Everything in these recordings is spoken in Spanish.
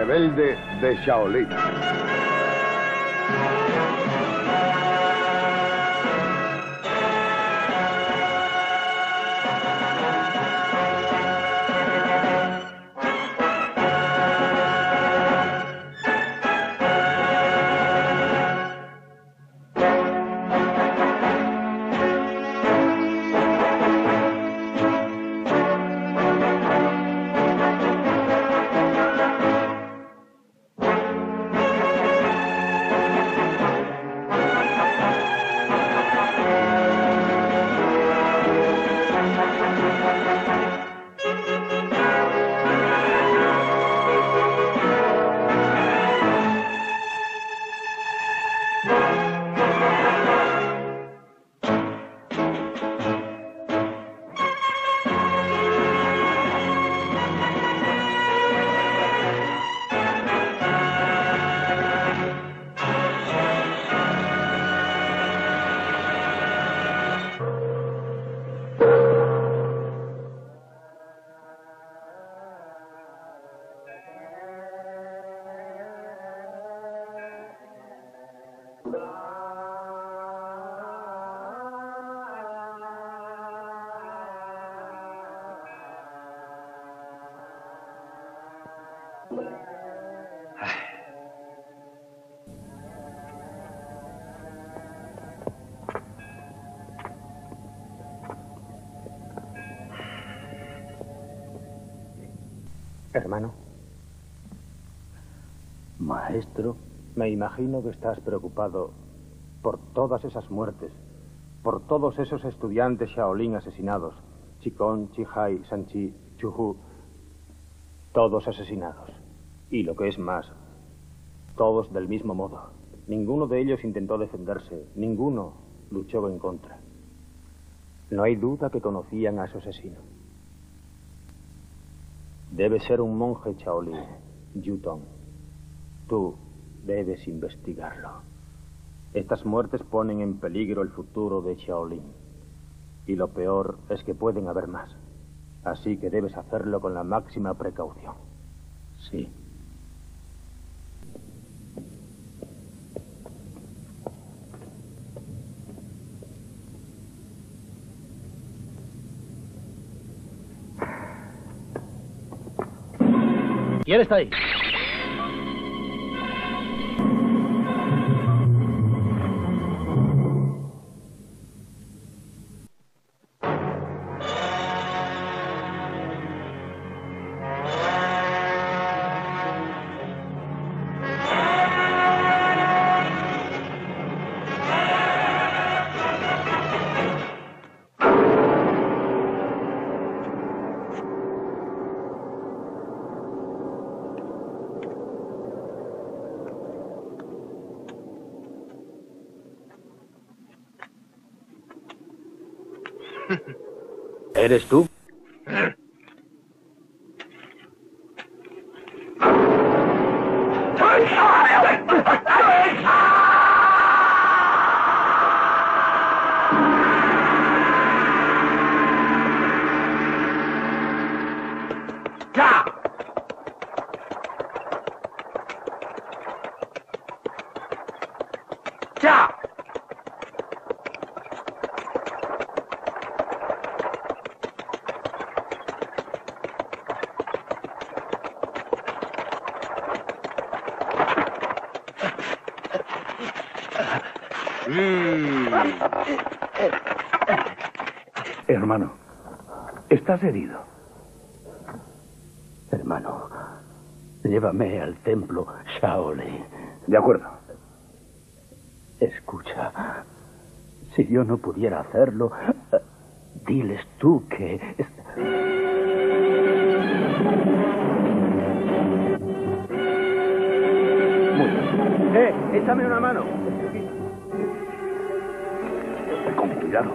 rebelde de Shaolin. Hermano. Maestro. Me imagino que estás preocupado por todas esas muertes, por todos esos estudiantes Shaolin asesinados. Chikon, Chihai, Sanchi, Chuhu, todos asesinados. Y lo que es más, todos del mismo modo. Ninguno de ellos intentó defenderse, ninguno luchó en contra. No hay duda que conocían a su asesino. Debe ser un monje Shaolin, Yutong. Tú debes investigarlo. Estas muertes ponen en peligro el futuro de Shaolin. Y lo peor es que pueden haber más. Así que debes hacerlo con la máxima precaución. Sí. ¿Quién está ahí? ¿Eres tú? Hermano, estás herido. Hermano, llévame al templo Shaolin. De acuerdo. Escucha, si yo no pudiera hacerlo, diles tú que... Muy bien. Échame una mano. Con cuidado.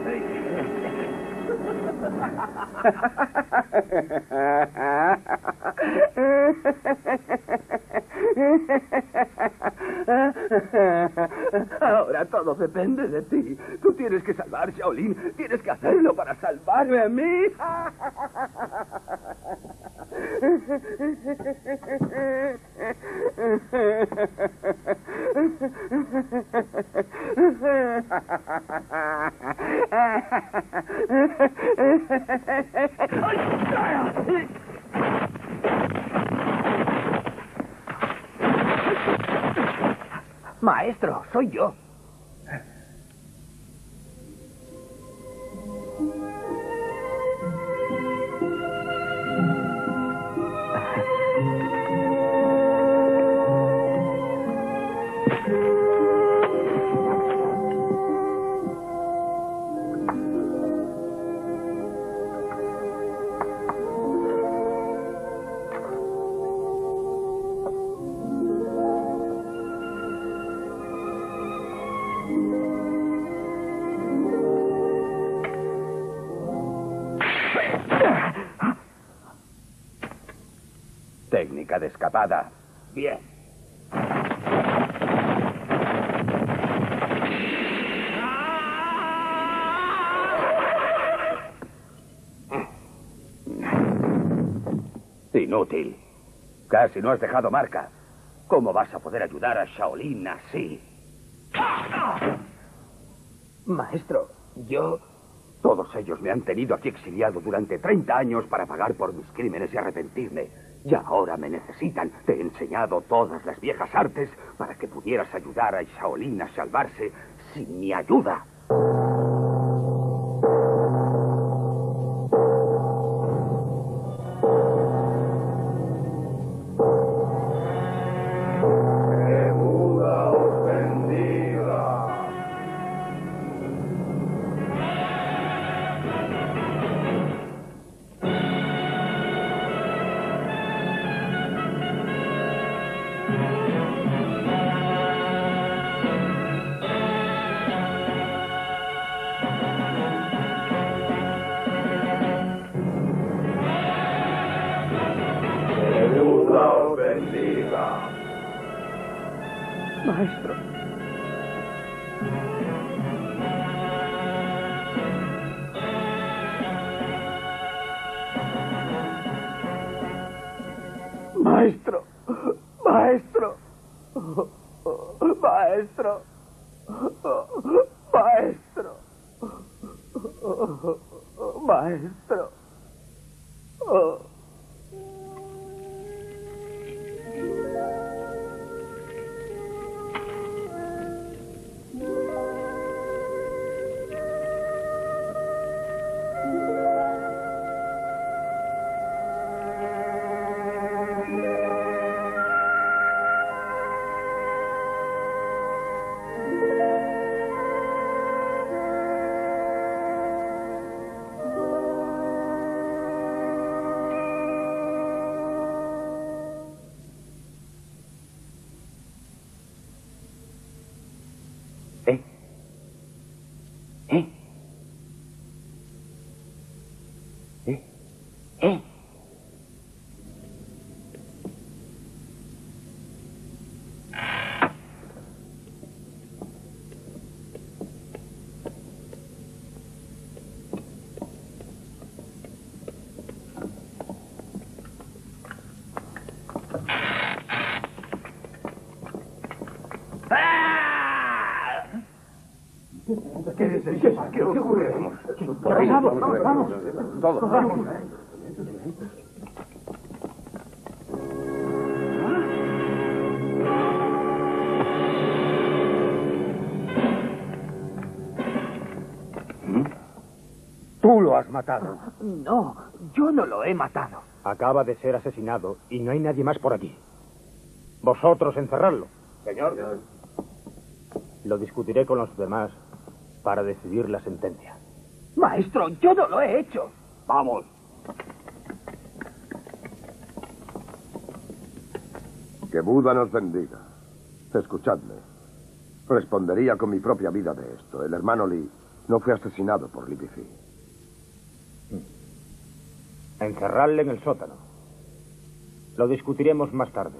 Ahora todo depende de ti. Tú tienes que salvar Shaolin. Tienes que hacerlo para salvarme a mí. Maestro, soy yo. Técnica de escapada. Bien. Inútil. Casi no has dejado marca. ¿Cómo vas a poder ayudar a Shaolin así? Maestro, yo... Todos ellos me han tenido aquí exiliado durante 30 años para pagar por mis crímenes y arrepentirme. Y ahora me necesitan. Te he enseñado todas las viejas artes para que pudieras ayudar a Shaolin a salvarse sin mi ayuda. Que Buda os bendiga. Que Buda os bendiga. Maestro. Maestro. Maestro. Maestro. Maestro. Maestro. ¿Qué ocurre? Vamos. Todos. Tú lo has matado. No, yo no lo he matado. Acaba de ser asesinado y no hay nadie más por aquí. Vosotros encerradlo. Señor. Lo discutiré con los demás para decidir la sentencia. Maestro, yo no lo he hecho. Vamos. Que Buda nos bendiga. Escuchadme. Respondería con mi propia vida de esto. El hermano Lee no fue asesinado por Li Bifi. Encerrarle en el sótano. Lo discutiremos más tarde.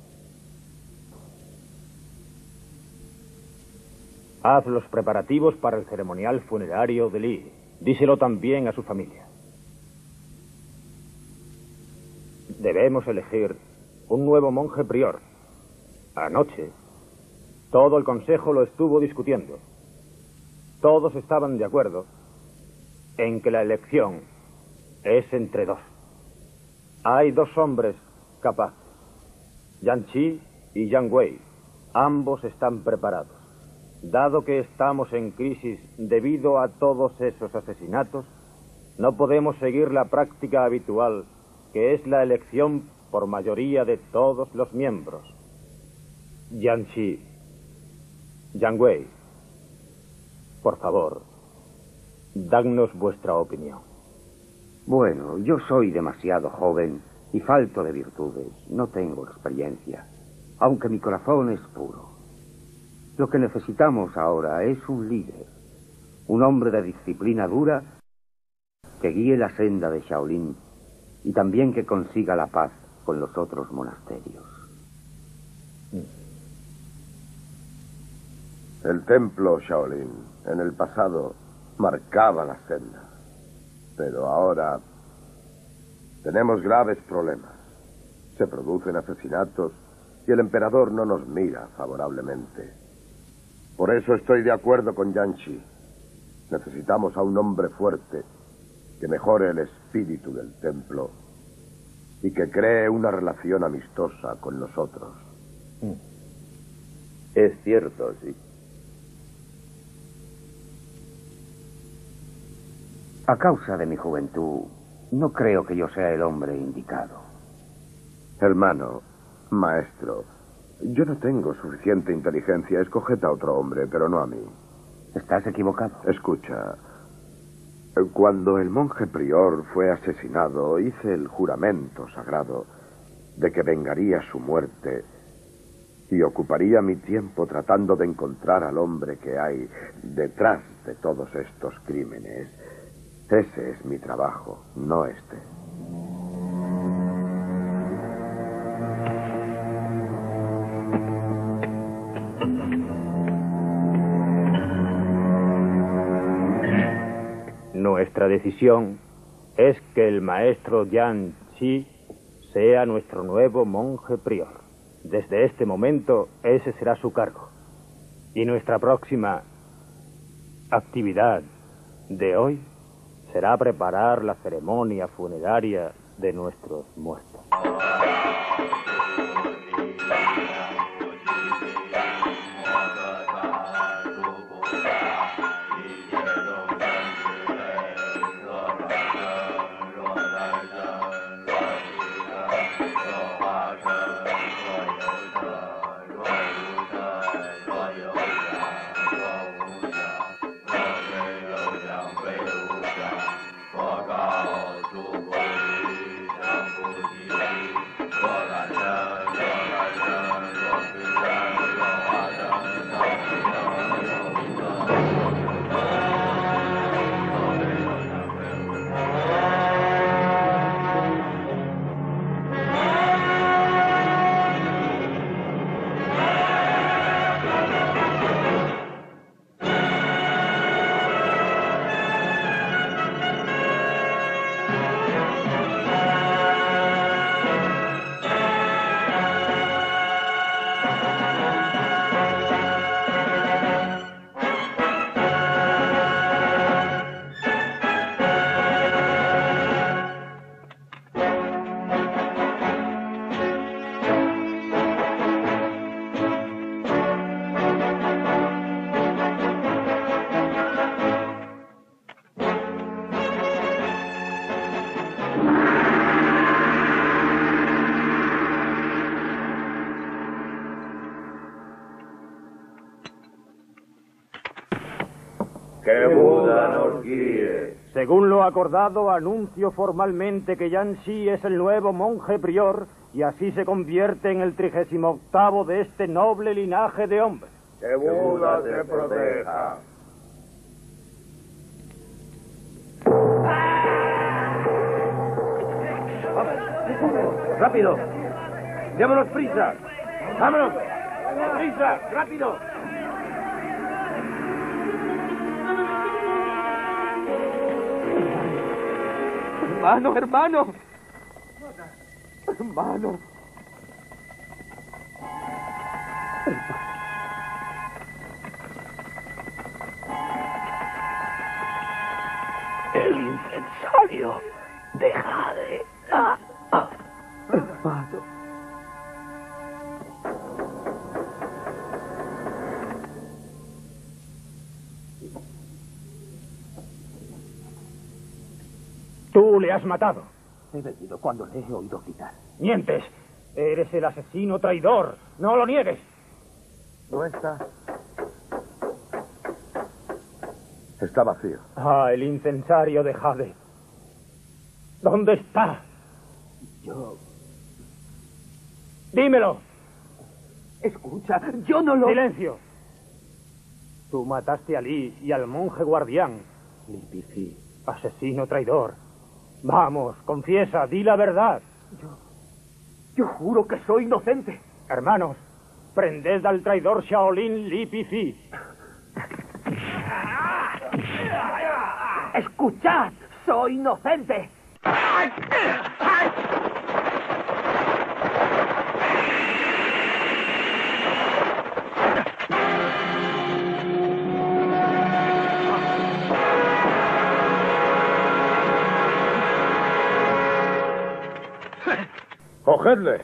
Haz los preparativos para el ceremonial funerario de Lee. Díselo también a su familia. Debemos elegir un nuevo monje prior. Anoche, todo el consejo lo estuvo discutiendo. Todos estaban de acuerdo en que la elección es entre dos. Hay dos hombres capaces, Yan Chi y Yang Wei. Ambos están preparados. Dado que estamos en crisis debido a todos esos asesinatos, no podemos seguir la práctica habitual, que es la elección por mayoría de todos los miembros. Yan Chi, Yang Wei, por favor, dadnos vuestra opinión. Bueno, yo soy demasiado joven y falto de virtudes. No tengo experiencia, aunque mi corazón es puro. Lo que necesitamos ahora es un líder, un hombre de disciplina dura que guíe la senda de Shaolin y también que consiga la paz con los otros monasterios. El templo Shaolin en el pasado marcaba la senda, pero ahora tenemos graves problemas. Se producen asesinatos y el emperador no nos mira favorablemente. Por eso estoy de acuerdo con Yan Chi. Necesitamos a un hombre fuerte que mejore el espíritu del templo y que cree una relación amistosa con nosotros. Es cierto, sí. A causa de mi juventud, no creo que yo sea el hombre indicado. Hermano, maestro, yo no tengo suficiente inteligencia. Escoged a otro hombre, pero no a mí. Estás equivocado. Escucha, cuando el monje prior fue asesinado, hice el juramento sagrado de que vengaría su muerte y ocuparía mi tiempo tratando de encontrar al hombre que hay detrás de todos estos crímenes. Ese es mi trabajo, no este. Nuestra decisión es que el maestro Yan Chi sea nuestro nuevo monje prior. Desde este momento, ese será su cargo. Y nuestra próxima actividad de hoy será preparar la ceremonia funeraria de nuestros muertos. ¡Que Buda nos guíe! Según lo acordado, anuncio formalmente que Yan Chi es el nuevo monje prior y así se convierte en el 38º de este noble linaje de hombres. ¡Que Buda te proteja! ¡Rápido! ¡Démonos prisa! ¡Vámonos! ¡Prisa! ¡Rápido! Hermano, hermano. hermano. El incensario de Jade. Hermano. Tú le has matado. He venido cuando le he oído gritar. Mientes. Eres el asesino traidor. No lo niegues. ¿No está? Está vacío. Ah, el incensario de Jade. ¿Dónde está? Yo... Dímelo. Escucha, yo no lo... Silencio. Tú mataste a Li y al monje guardián. Li Pifi. Asesino traidor. Vamos, confiesa, di la verdad. Yo juro que soy inocente. Hermanos, prended al traidor Shaolin Li Pifi. ¡Escuchad! ¡Soy inocente! ¡Cogedle!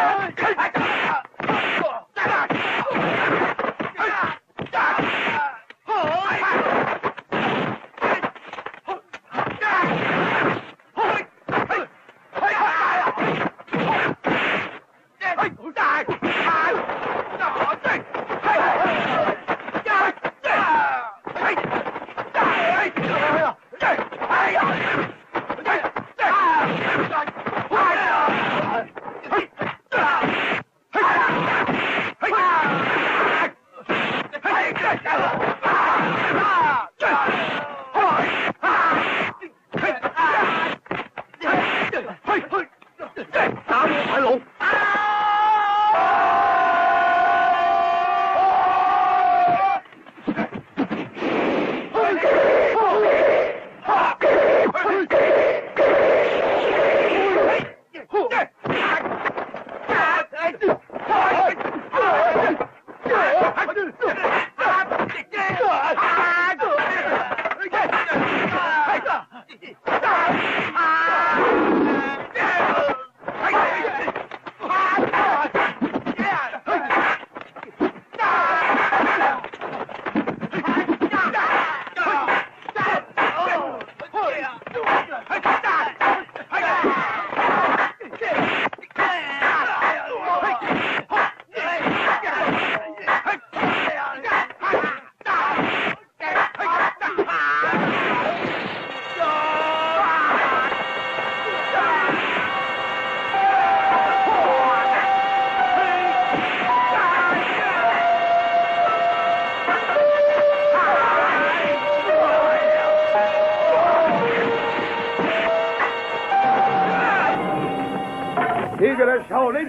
¡Tigre Shaolin!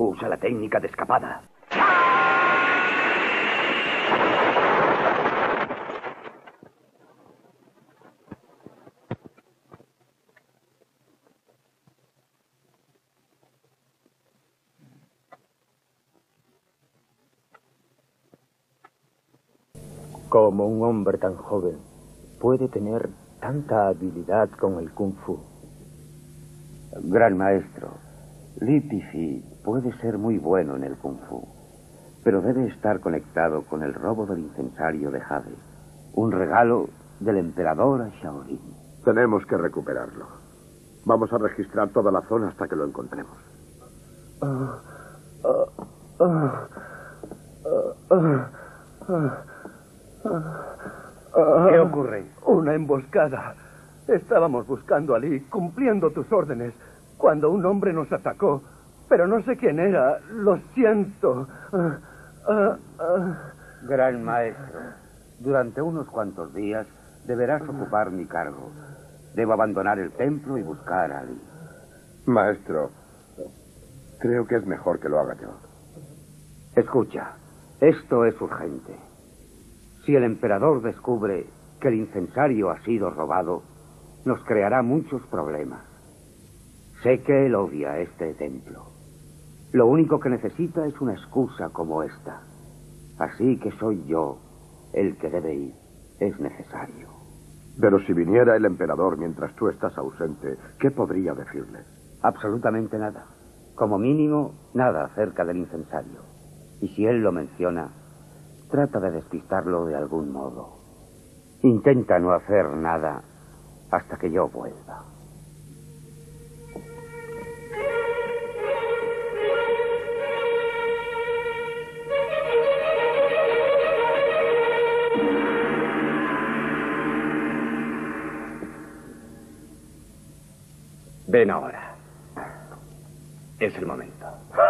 Usa la técnica de escapada. ¿Cómo un hombre tan joven puede tener tanta habilidad con el Kung Fu? Gran maestro, Li Tifi puede ser muy bueno en el Kung Fu, pero debe estar conectado con el robo del incensario de Jade, un regalo del emperador a Shaolin. Tenemos que recuperarlo. Vamos a registrar toda la zona hasta que lo encontremos. ¿Qué ocurre? Una emboscada. Estábamos buscando a Lee, cumpliendo tus órdenes, cuando un hombre nos atacó. Pero no sé quién era. Lo siento. Gran maestro, durante unos cuantos días deberás ocupar mi cargo. Debo abandonar el templo y buscar a Li. Maestro, creo que es mejor que lo haga yo. Escucha, esto es urgente. Si el emperador descubre que el incensario ha sido robado, nos creará muchos problemas. Sé que él odia este templo. Lo único que necesita es una excusa como esta. Así que soy yo el que debe ir. Es necesario. Pero si viniera el emperador mientras tú estás ausente, ¿qué podría decirle? Absolutamente nada. Como mínimo, nada acerca del incensario. Y si él lo menciona, trata de despistarlo de algún modo. Intenta no hacer nada hasta que yo vuelva. Ven ahora. Es el momento.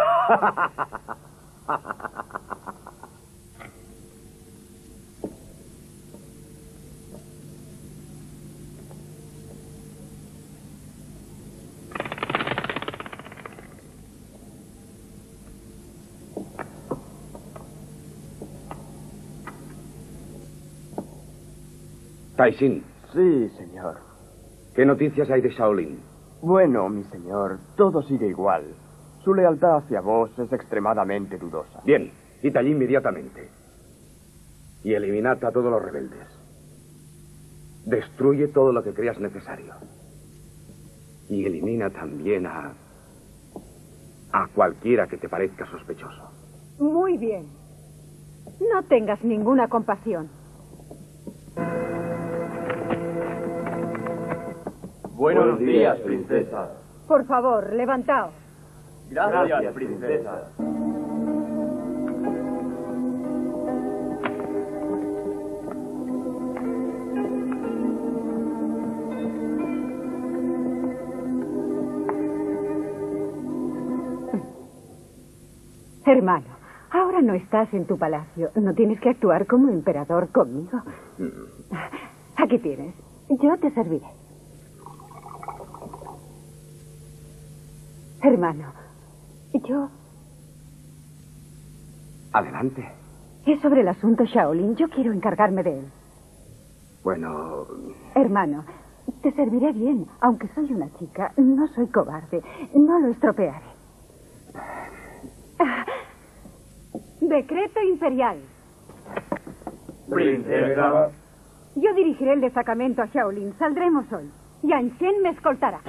Taixin, Sí, señor. ¿qué noticias hay de Shaolin? Bueno, mi señor, todo sigue igual. Su lealtad hacia vos es extremadamente dudosa. Bien, id allí inmediatamente. Y eliminad a todos los rebeldes. Destruye todo lo que creas necesario. Y elimina también a cualquiera que te parezca sospechoso. Muy bien. No tengas ninguna compasión. Buenos días, princesa. Por favor, levantaos. Gracias, princesa. Hermano, ahora no estás en tu palacio. No tienes que actuar como emperador conmigo. Aquí tienes. Yo te serviré. Hermano, yo... Adelante. Es sobre el asunto Shaolin. Yo quiero encargarme de él. Bueno... Hermano, te serviré bien. Aunque soy una chica, no soy cobarde. No lo estropearé. Decreto imperial. Princesa. Yo dirigiré el destacamento a Shaolin. Saldremos hoy. Yan Shen me escoltará.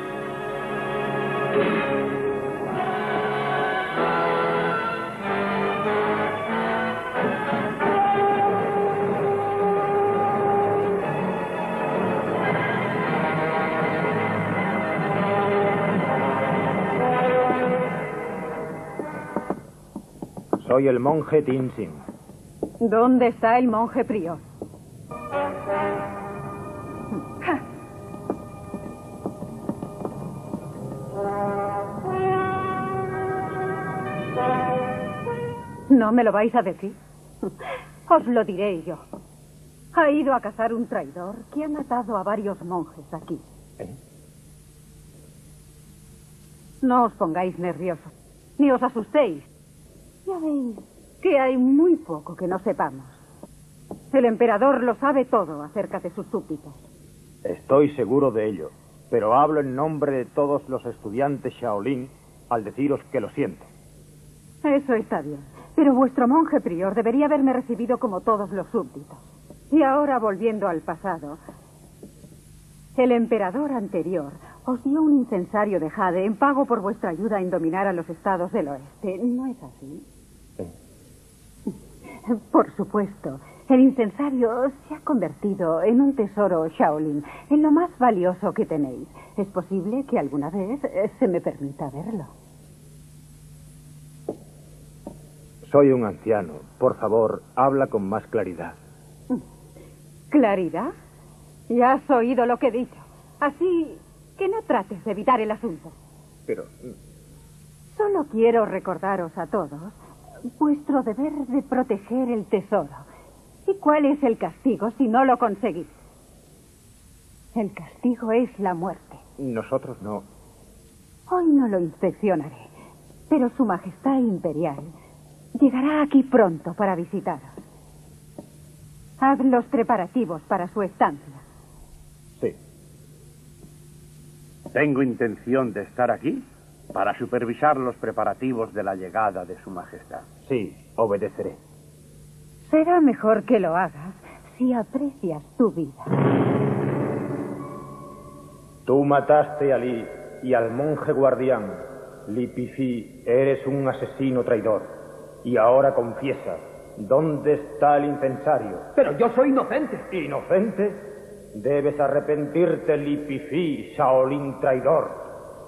Soy el monje Tinsin. ¿Dónde está el monje prior? ¿No me lo vais a decir? Os lo diré yo. Ha ido a cazar un traidor que ha matado a varios monjes aquí. No os pongáis nerviosos. ni os asustéis. Ya veis que hay muy poco que no sepamos. El emperador lo sabe todo acerca de sus súbditos. Estoy seguro de ello, pero hablo en nombre de todos los estudiantes Shaolin al deciros que lo siento. Eso está bien, pero vuestro monje prior debería haberme recibido como todos los súbditos. Y ahora, volviendo al pasado, el emperador anterior os dio un incensario de jade en pago por vuestra ayuda en dominar a los estados del oeste. ¿No es así? Por supuesto. El incensario se ha convertido en un tesoro Shaolin, en lo más valioso que tenéis. Es posible que alguna vez se me permita verlo. Soy un anciano. Por favor, habla con más claridad. ¿Claridad? Ya has oído lo que he dicho. Así que no trates de evitar el asunto. Pero... Solo quiero recordaros a todos vuestro deber de proteger el tesoro. ¿Y cuál es el castigo si no lo conseguís? El castigo es la muerte. Nosotros no. Hoy no lo inspeccionaré, pero Su Majestad Imperial llegará aquí pronto para visitaros. Haz los preparativos para su estancia. Sí. Tengo intención de estar aquí para supervisar los preparativos de la llegada de Su Majestad. Sí, obedeceré. Será mejor que lo hagas si aprecias tu vida. Tú mataste a Li y al monje guardián. Li Pifi, eres un asesino traidor. Y ahora confiesa, ¿dónde está el incensario? Pero yo soy inocente. ¿Inocente? Debes arrepentirte, Li Pifi, Shaolin traidor.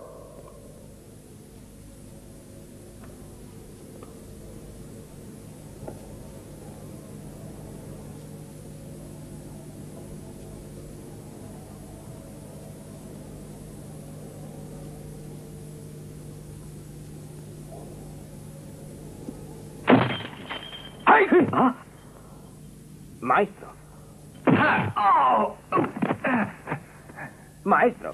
¿Ah? Maestro. Maestro.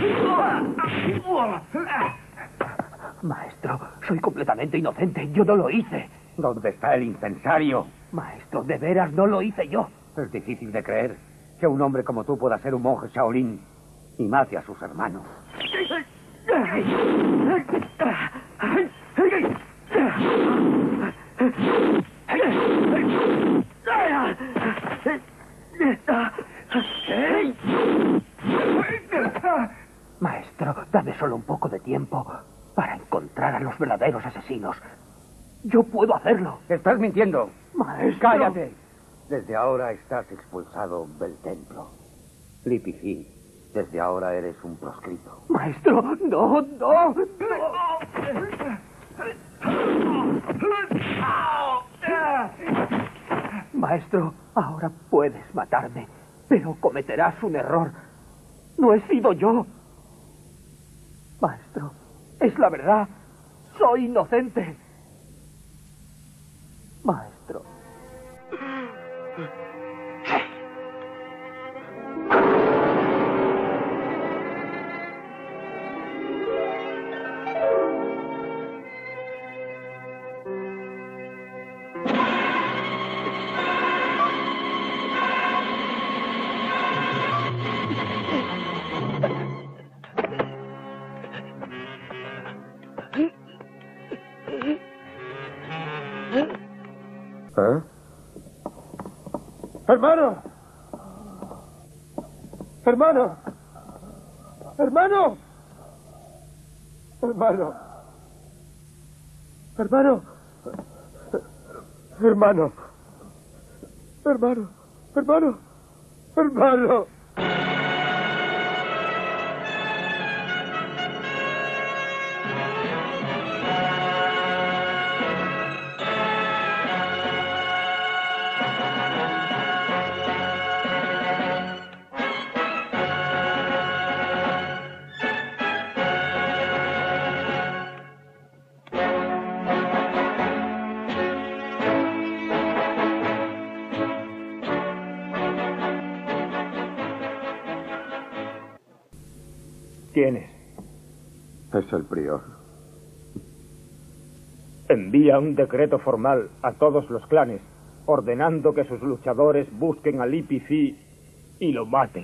Maestro, soy completamente inocente. Yo no lo hice. ¿Dónde está el incensario? Maestro, de veras no lo hice yo. Es difícil de creer que un hombre como tú pueda ser un monje Shaolin y mate a sus hermanos. Maestro, dame solo un poco de tiempo para encontrar a los verdaderos asesinos. Yo puedo hacerlo. Estás mintiendo. Maestro. Cállate. Desde ahora estás expulsado del templo. Li Pifi, desde ahora eres un proscrito. Maestro, no, no. Maestro, ahora puedes matarme, pero cometerás un error. No he sido yo. Maestro, es la verdad. Soy inocente. Maestro. ¿Eh? ¡Hermano! ¡Hermano! ¡Hermano! ¡Hermano! ¡Hermano! ¡Hermano! ¡Hermano! ¡Hermano! ¡Hermano! ¿Quién es? Es el prior. Envía un decreto formal a todos los clanes, ordenando que sus luchadores busquen a Li Pifi y lo maten.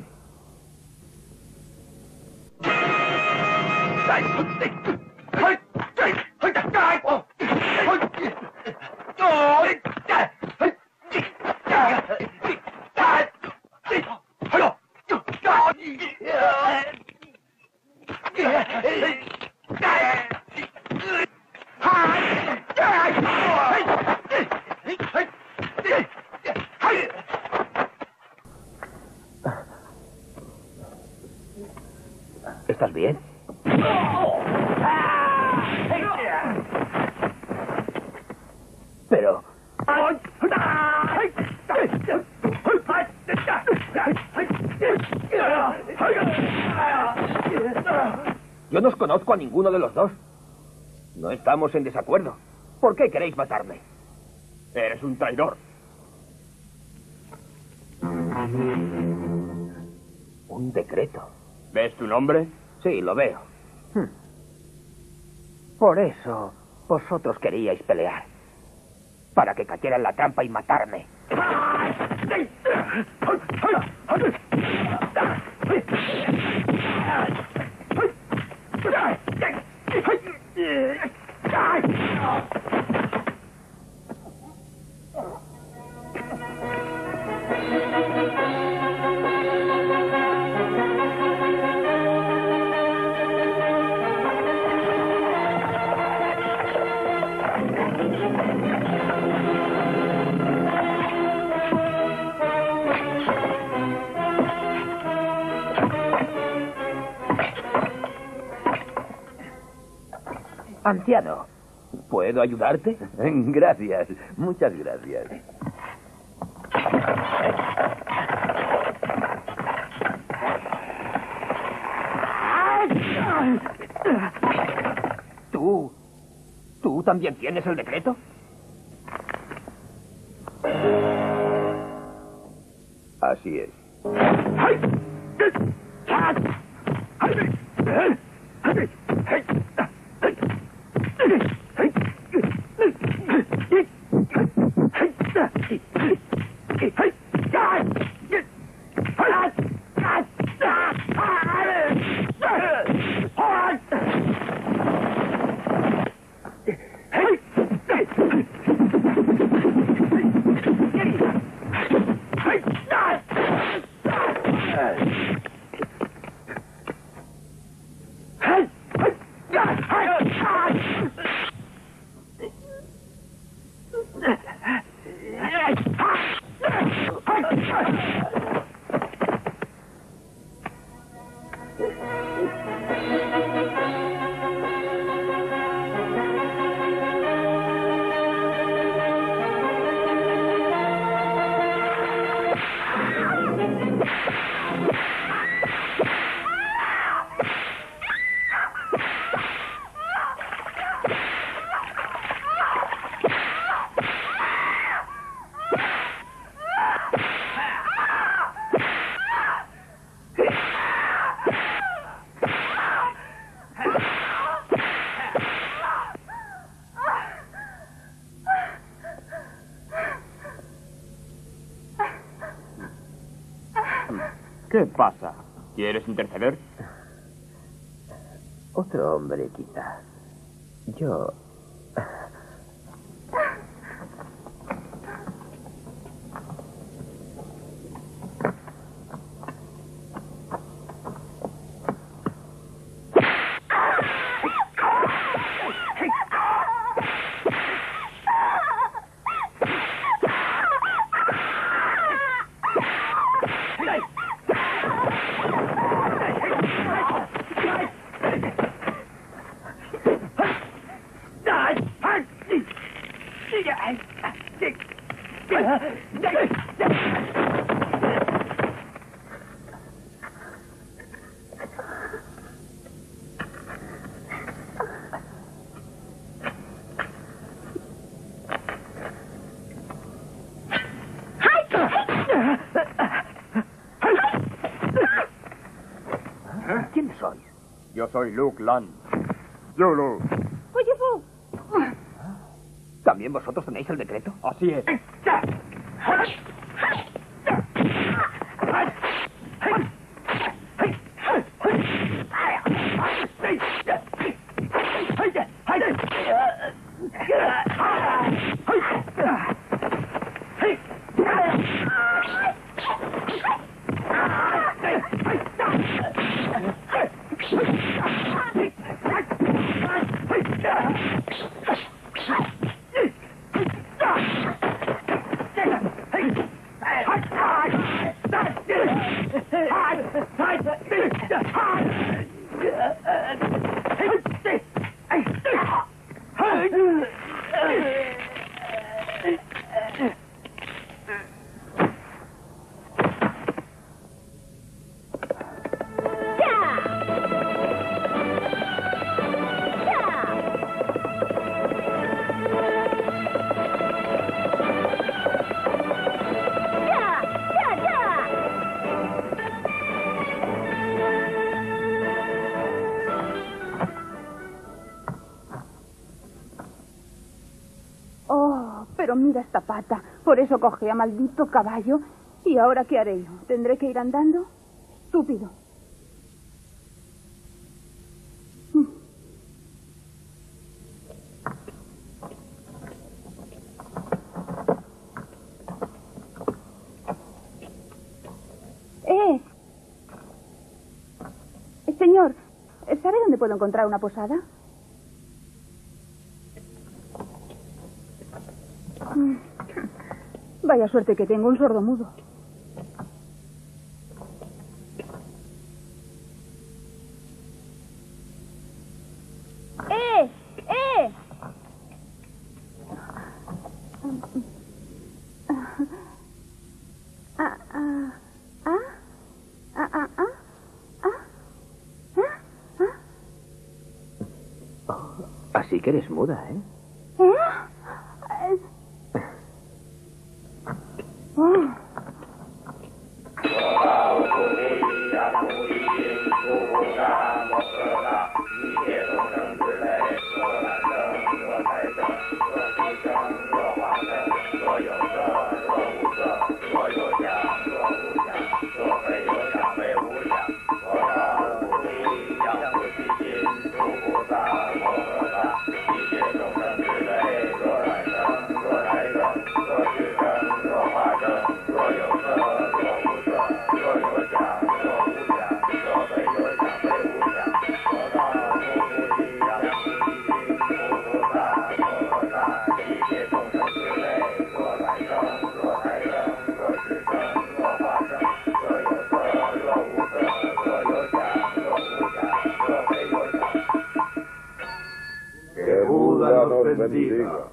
¿Estás bien? Pero... Yo no os conozco a ninguno de los dos. No estamos en desacuerdo. ¿Por qué queréis matarme? Eres un traidor. Un decreto. ¿Ves tu nombre? Sí, lo veo. Por eso vosotros queríais pelear. Para que cayera en la trampa y matarme. Anciano, ¿puedo ayudarte? Gracias, muchas gracias. ¿Tú también tienes el decreto? Así es. ¿Qué pasa? ¿Quieres interceder? Otro hombre, quizá. Yo... ¿Quién sois? Yo soy Luke Lan. Yulu. ¿También vosotros tenéis el decreto? Así es. Pero mira esta pata. Por eso cogí a maldito caballo. ¿Y ahora qué haré yo? ¿Tendré que ir andando? Estúpido. Señor, ¿sabe dónde puedo encontrar una posada? Vaya suerte que tengo un sordomudo. ¡Eh! Así que eres muda, ¿eh? Bendiga.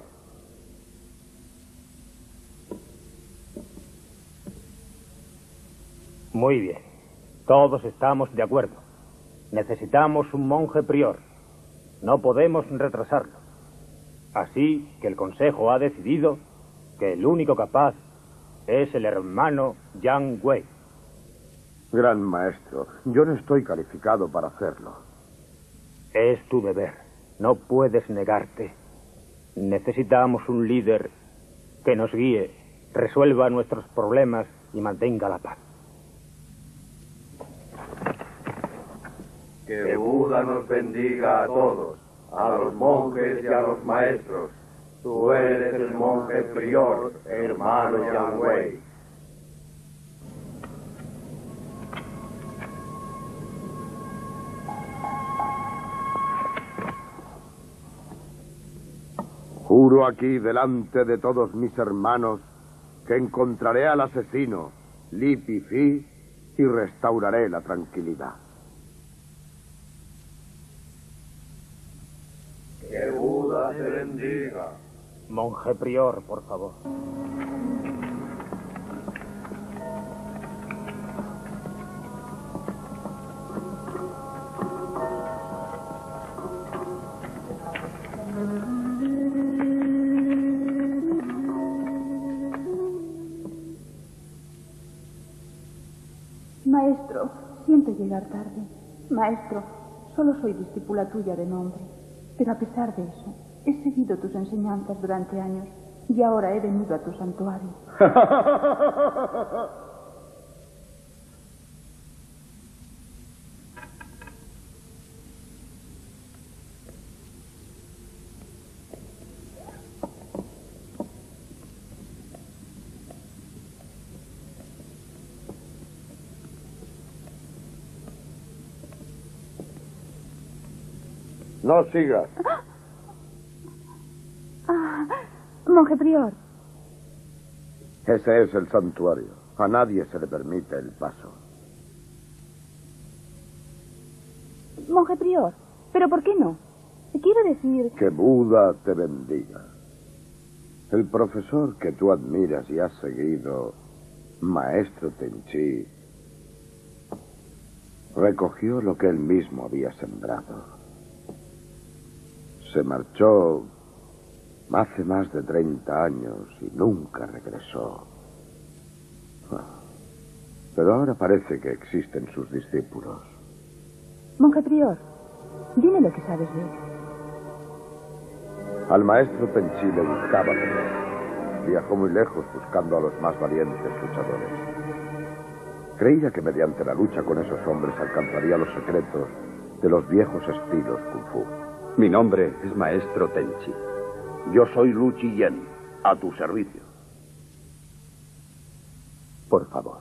Muy bien. Todos estamos de acuerdo. Necesitamos un monje prior. No podemos retrasarlo. Así que el Consejo ha decidido que el único capaz es el hermano Yang Wei. Gran maestro, yo no estoy calificado para hacerlo. Es tu deber. No puedes negarte. Necesitamos un líder que nos guíe, resuelva nuestros problemas y mantenga la paz. Que Buda nos bendiga a todos, a los monjes y a los maestros. Tú eres el monje prior, hermano Yang Wei. Juro aquí delante de todos mis hermanos que encontraré al asesino, Li Pifi, y restauraré la tranquilidad. Que Buda te bendiga. Monje prior, por favor. Maestro, siento llegar tarde. Maestro, solo soy discípula tuya de nombre. Pero a pesar de eso, He seguido tus enseñanzas durante años y ahora he venido a tu santuario. No sigas. Monje prior. Ese es el santuario. A nadie se le permite el paso. Monje prior. ¿Pero por qué no? Quiero decir... Que Buda te bendiga. El profesor que tú admiras y has seguido, Maestro Tenchi, recogió lo que él mismo había sembrado. Se marchó hace más de 30 años y nunca regresó. Pero ahora parece que existen sus discípulos. Monje prior, dime lo que sabes de él. Al maestro Tenchi le gustaba pelear. Viajó muy lejos buscando a los más valientes luchadores. Creía que mediante la lucha con esos hombres alcanzaría los secretos de los viejos estilos Kung Fu. Mi nombre es Maestro Tenchi. Yo soy Lu Chiyen, a tu servicio. Por favor.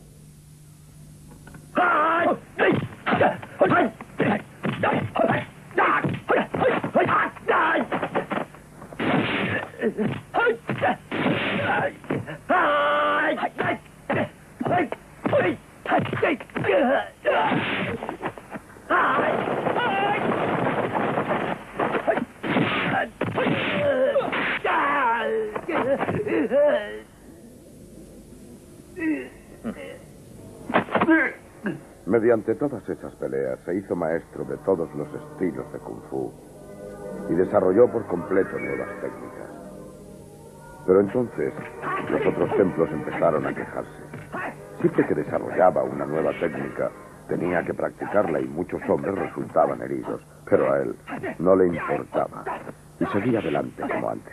Mediante todas esas peleas se hizo maestro de todos los estilos de Kung Fu y desarrolló por completo nuevas técnicas. Pero entonces los otros templos empezaron a quejarse. Siempre que desarrollaba una nueva técnica, tenía que practicarla y muchos hombres resultaban heridos, pero a él no le importaba y seguía adelante como antes.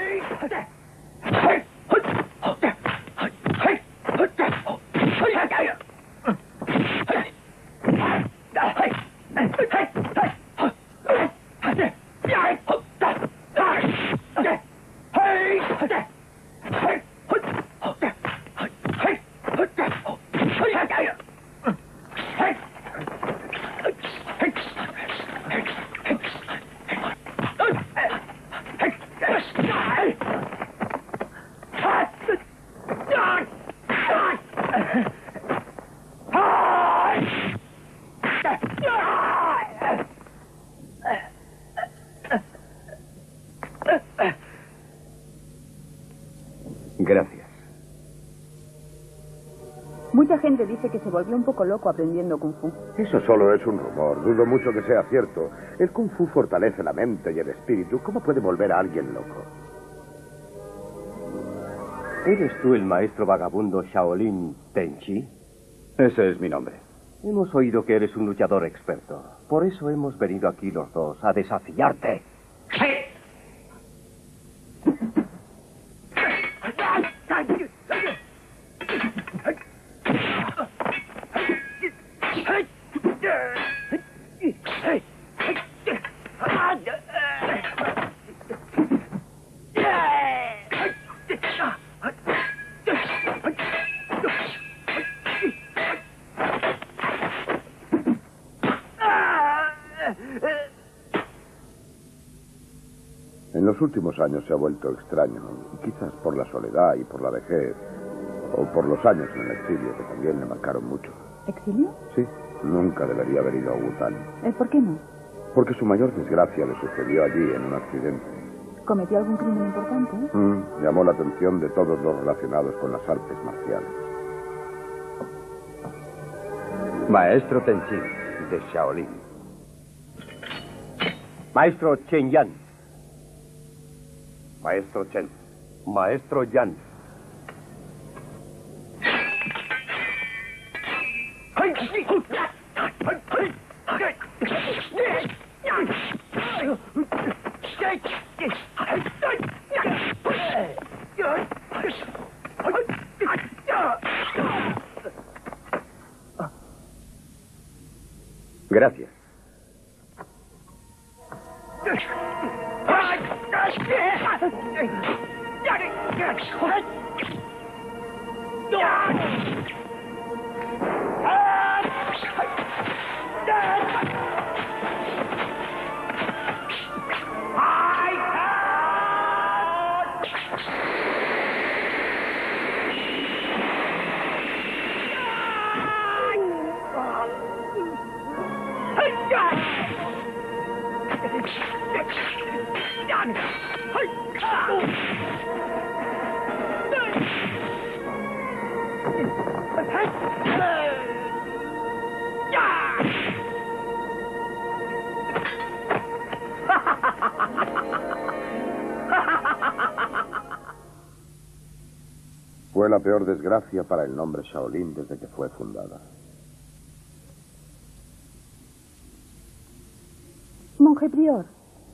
Gracias. Mucha gente dice que se volvió un poco loco aprendiendo Kung Fu. Eso solo es un rumor. Dudo mucho que sea cierto. El Kung Fu fortalece la mente y el espíritu. ¿Cómo puede volver a alguien loco? ¿Eres tú el maestro vagabundo Shaolin Tenchi? Ese es mi nombre. Hemos oído que eres un luchador experto. Por eso hemos venido aquí los dos a desafiarte. En los últimos años se ha vuelto extraño, quizás por la soledad y por la vejez, o por los años en el exilio, que también le marcaron mucho. ¿Exilio? Sí, nunca debería haber ido a Wuhan. ¿Por qué no? Porque su mayor desgracia le sucedió allí en un accidente. ¿Cometió algún crimen importante? Llamó la atención de todos los relacionados con las artes marciales. Maestro Tenchi, de Shaolin. Maestro Chen Yan. Maestro Chen. Maestro Yan. Gracias. Fue la peor desgracia para el nombre Shaolin desde que fue fundada. Monje prior.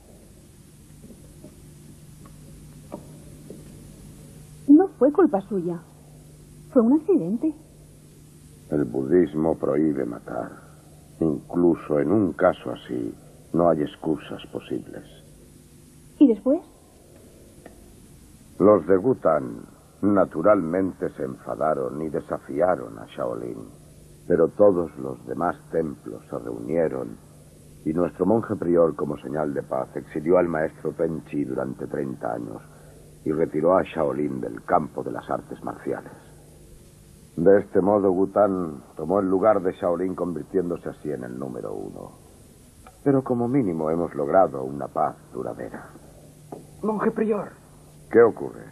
No fue culpa suya. Fue un accidente. El budismo prohíbe matar. Incluso en un caso así, no hay excusas posibles. ¿Y después? Los de Gutan naturalmente se enfadaron y desafiaron a Shaolin, pero todos los demás templos se reunieron y nuestro monje prior, como señal de paz, exilió al maestro Tenchi durante 30 años y retiró a Shaolin del campo de las artes marciales. De este modo, Gutan tomó el lugar de Shaolin, convirtiéndose así en el número 1. Pero como mínimo hemos logrado una paz duradera. Monje prior. ¿Qué ocurre?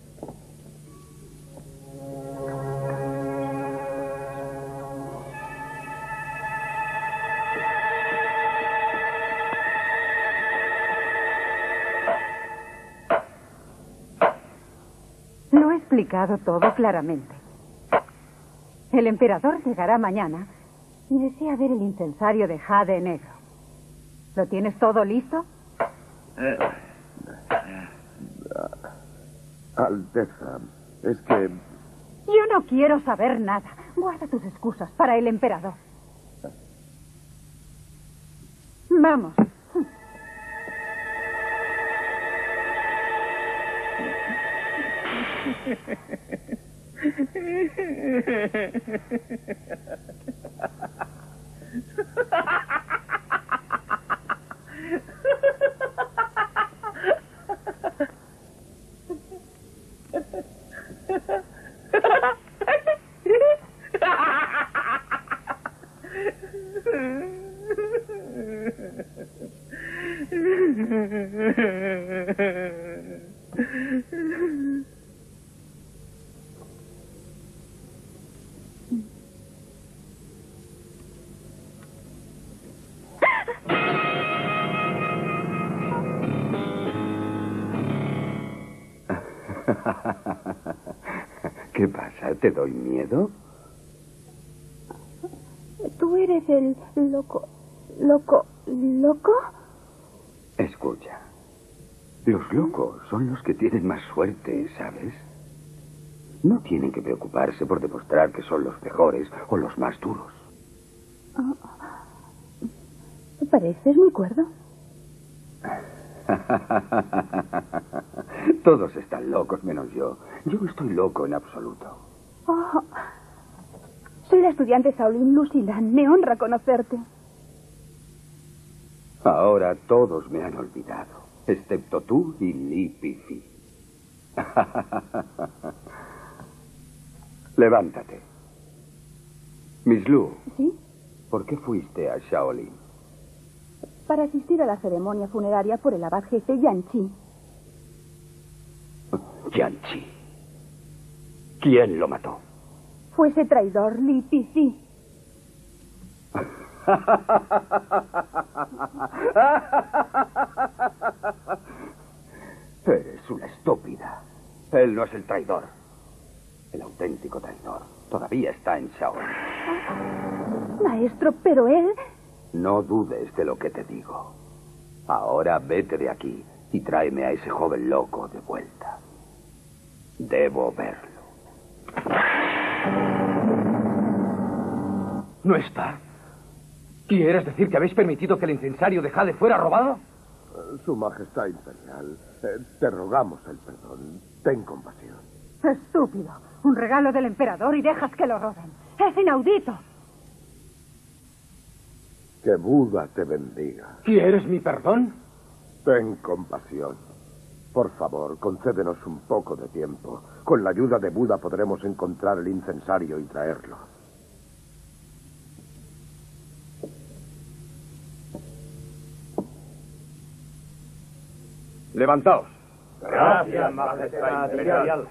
Lo he explicado todo claramente. El emperador llegará mañana y desea ver el incensario de jade negro. ¿Lo tienes todo listo? Alteza, es que... Yo no quiero saber nada. Guarda tus excusas para el emperador. Vamos. ¿Qué pasa? ¿Te doy miedo? ¿Tú eres el loco? Escucha. Los locos son los que tienen más suerte, ¿sabes? No tienen que preocuparse por demostrar que son los mejores o los más duros. Pareces muy cuerdo. Todos están locos menos yo. Yo no estoy loco en absoluto. Oh, soy la estudiante Shaolin Lucy Lan. Me honra conocerte. Ahora todos me han olvidado, excepto tú y Li Pifi. Levántate. Miss Lu. ¿Sí? ¿Por qué fuiste a Shaolin? Para asistir a la ceremonia funeraria por el abad jefe Yan Chi. Yan Chi. ¿Quién lo mató? Fue ese traidor, Li Pifi. Eres una estúpida. Él no es el traidor. El auténtico traidor todavía está en Shaolin. Maestro, pero él... No dudes de lo que te digo. Ahora vete de aquí y tráeme a ese joven loco de vuelta. Debo verlo. ¿No está? ¿Quieres decir que habéis permitido que el incensario de Jade fuera robado? Su Majestad Imperial, te rogamos el perdón. Ten compasión. Estúpido. Un regalo del emperador y dejas que lo roben. Es inaudito. Que Buda te bendiga. ¿Quieres mi perdón? Ten compasión. Por favor, concédenos un poco de tiempo. Con la ayuda de Buda podremos encontrar el incensario y traerlo. Levantaos. Gracias, Majestad Imperial.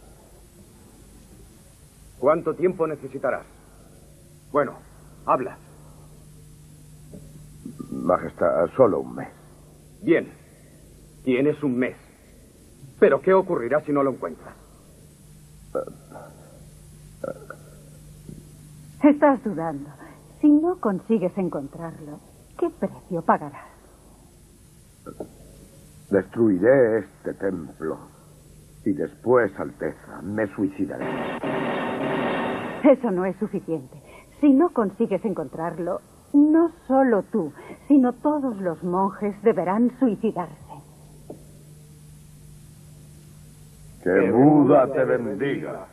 ¿Cuánto tiempo necesitarás? Bueno, habla. Majestad, solo un mes. Bien. Tienes un mes. ¿Pero qué ocurrirá si no lo encuentras? Estás dudando. Si no consigues encontrarlo, ¿qué precio pagarás? Destruiré este templo y después, Alteza, me suicidaré. Eso no es suficiente. Si no consigues encontrarlo, no solo tú, sino todos los monjes deberán suicidarse. Que Buda te bendiga.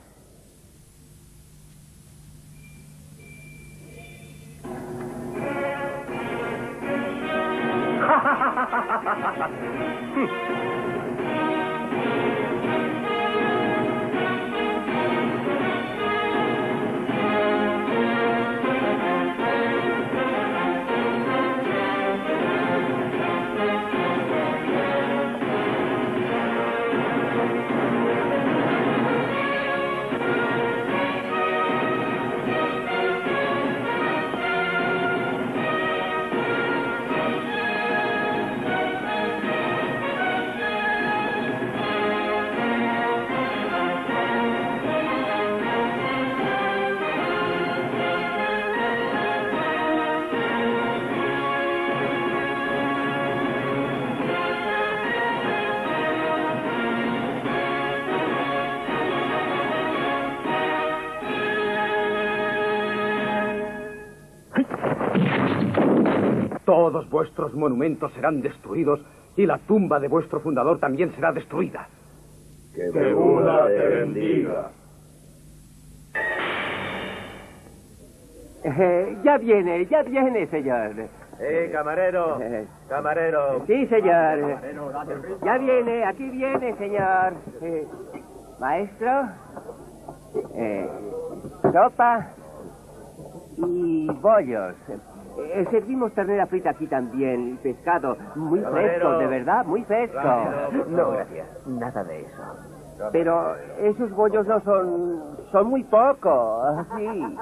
Todos vuestros monumentos serán destruidos y la tumba de vuestro fundador también será destruida. Que Buda te bendiga. Ya viene, señor. Camarero. Camarero. Sí, señor. Ya viene, aquí viene, señor. Maestro. Sopa y bollos. Servimos ternera frita aquí también, pescado muy fresco, de verdad, muy fresco. No, gracias. Nada de eso. Pero esos bollos no son muy pocos, sí.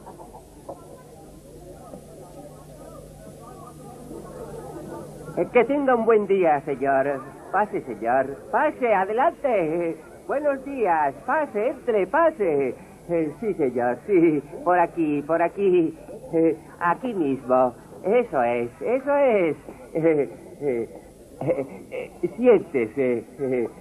Que tenga un buen día, señor. Pase, señor. Pase, adelante. Buenos días. Pase, entre, pase. Sí, señor, sí. Por aquí, por aquí. Aquí mismo. Eso es, eso es. Siéntese.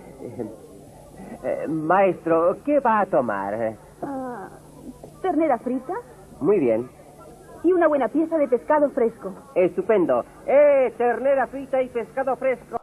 Maestro, ¿qué va a tomar? ¿Ternera frita? Muy bien. Y una buena pieza de pescado fresco. Estupendo. Ternera frita y pescado fresco.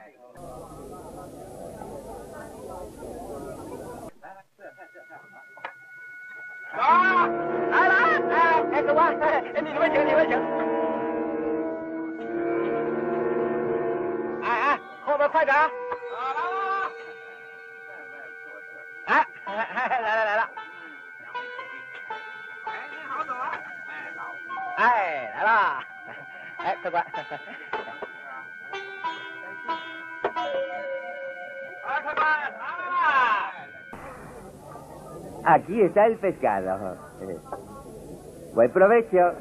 Aquí está el pescado. Buen provecho.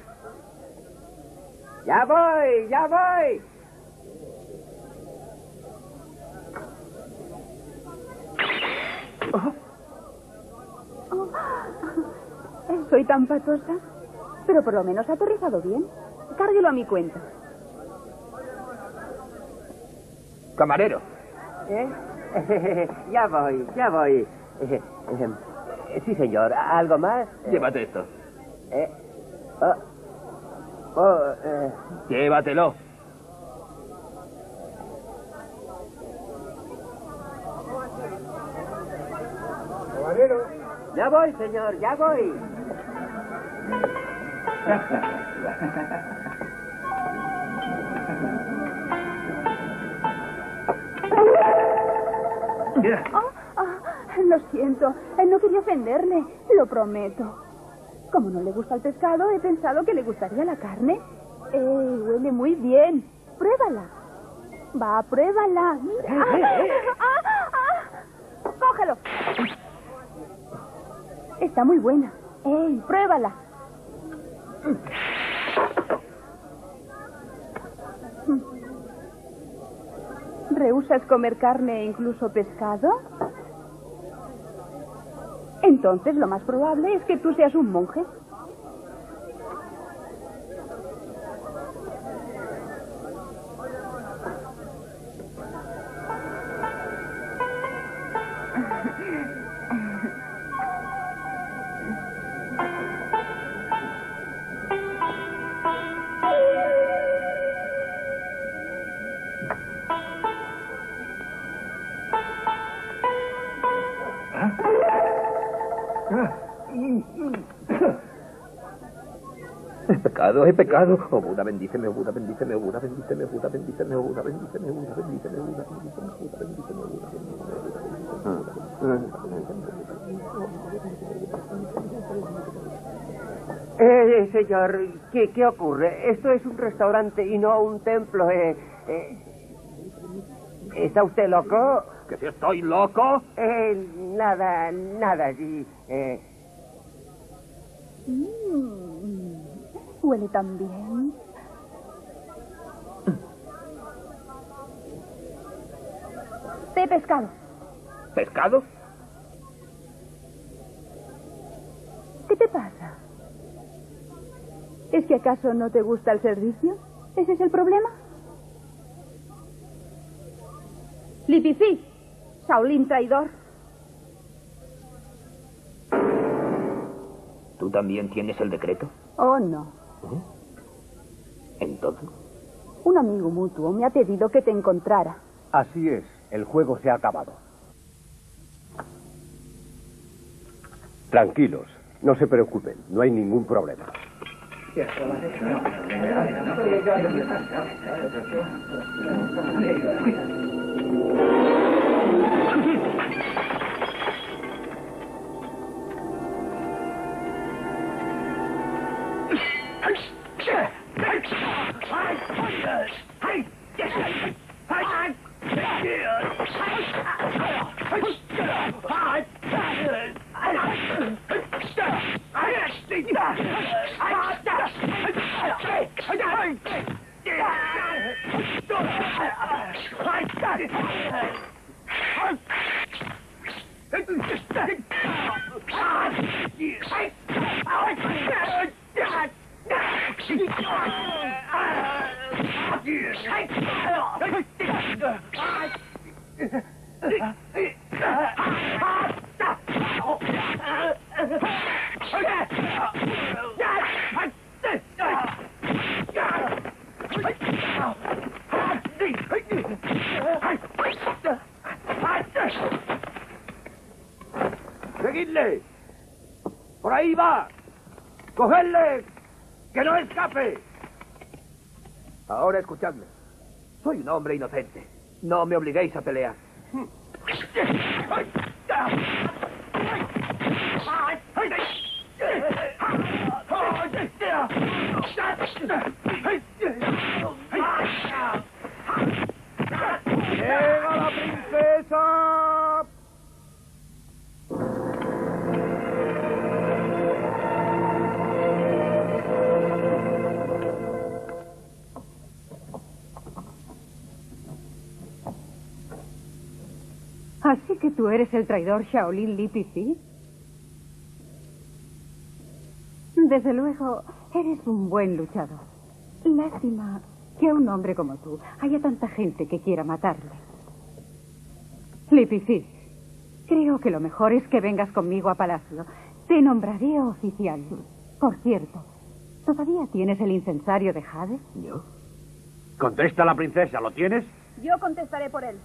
¡Ya voy! ¡Ya voy! Soy tan patosa. Pero por lo menos ha aterrizado bien. Cárguelo a mi cuenta. Camarero. Ya voy, ya voy. Sí, señor. ¿Algo más? Llévate esto. Llévatelo. Ya voy, señor, ya voy. Lo siento, él no quería ofenderme, lo prometo. Como no le gusta el pescado, he pensado que le gustaría la carne. Huele muy bien. Pruébala. Va, pruébala. Cógelo. Está muy buena. Pruébala. ¿Rehusas comer carne e incluso pescado? Entonces lo más probable es que tú seas un monje. He pecado. Oh, Buda, bendíceme, oh, Buda, bendíceme, oh, Buda, bendíceme, oh, Buda, bendíceme, oh, Buda, bendíceme, oh, Buda, bendíceme, oh, Buda, bendíceme, oh, Buda, bendíceme, oh, Buda, bendíceme. Señor, ¿qué ocurre? Esto es un restaurante y no un templo. ¿Está usted loco? ¿Que si estoy loco? Nada, sí. Huele tan bien. Té pescado. ¿Pescado? ¿Qué te pasa? ¿Es que acaso no te gusta el servicio? ¿Ese es el problema? Lipici, Shaolin traidor. ¿Tú también tienes el decreto? Oh, no. Entonces, un amigo mutuo me ha pedido que te encontrara. Así es, el juego se ha acabado. Tranquilos, no se preocupen, no hay ningún problema. ¡Seguidle! ¡Por ahí va! ¡Cogedle! ¡Que no escape! Ahora escuchadme. Soy un hombre inocente. No me obliguéis a pelear. ¡Llega la princesa! ¿Así que tú eres el traidor Shaolin Lipici? Desde luego, eres un buen luchador. Lástima que a un hombre como tú haya tanta gente que quiera matarle. Lipici, creo que lo mejor es que vengas conmigo a palacio. Te nombraré oficial. Por cierto, ¿Todavía tienes el incensario de jade? ¿Yo? Contesta la princesa, ¿lo tienes? Yo contestaré por él.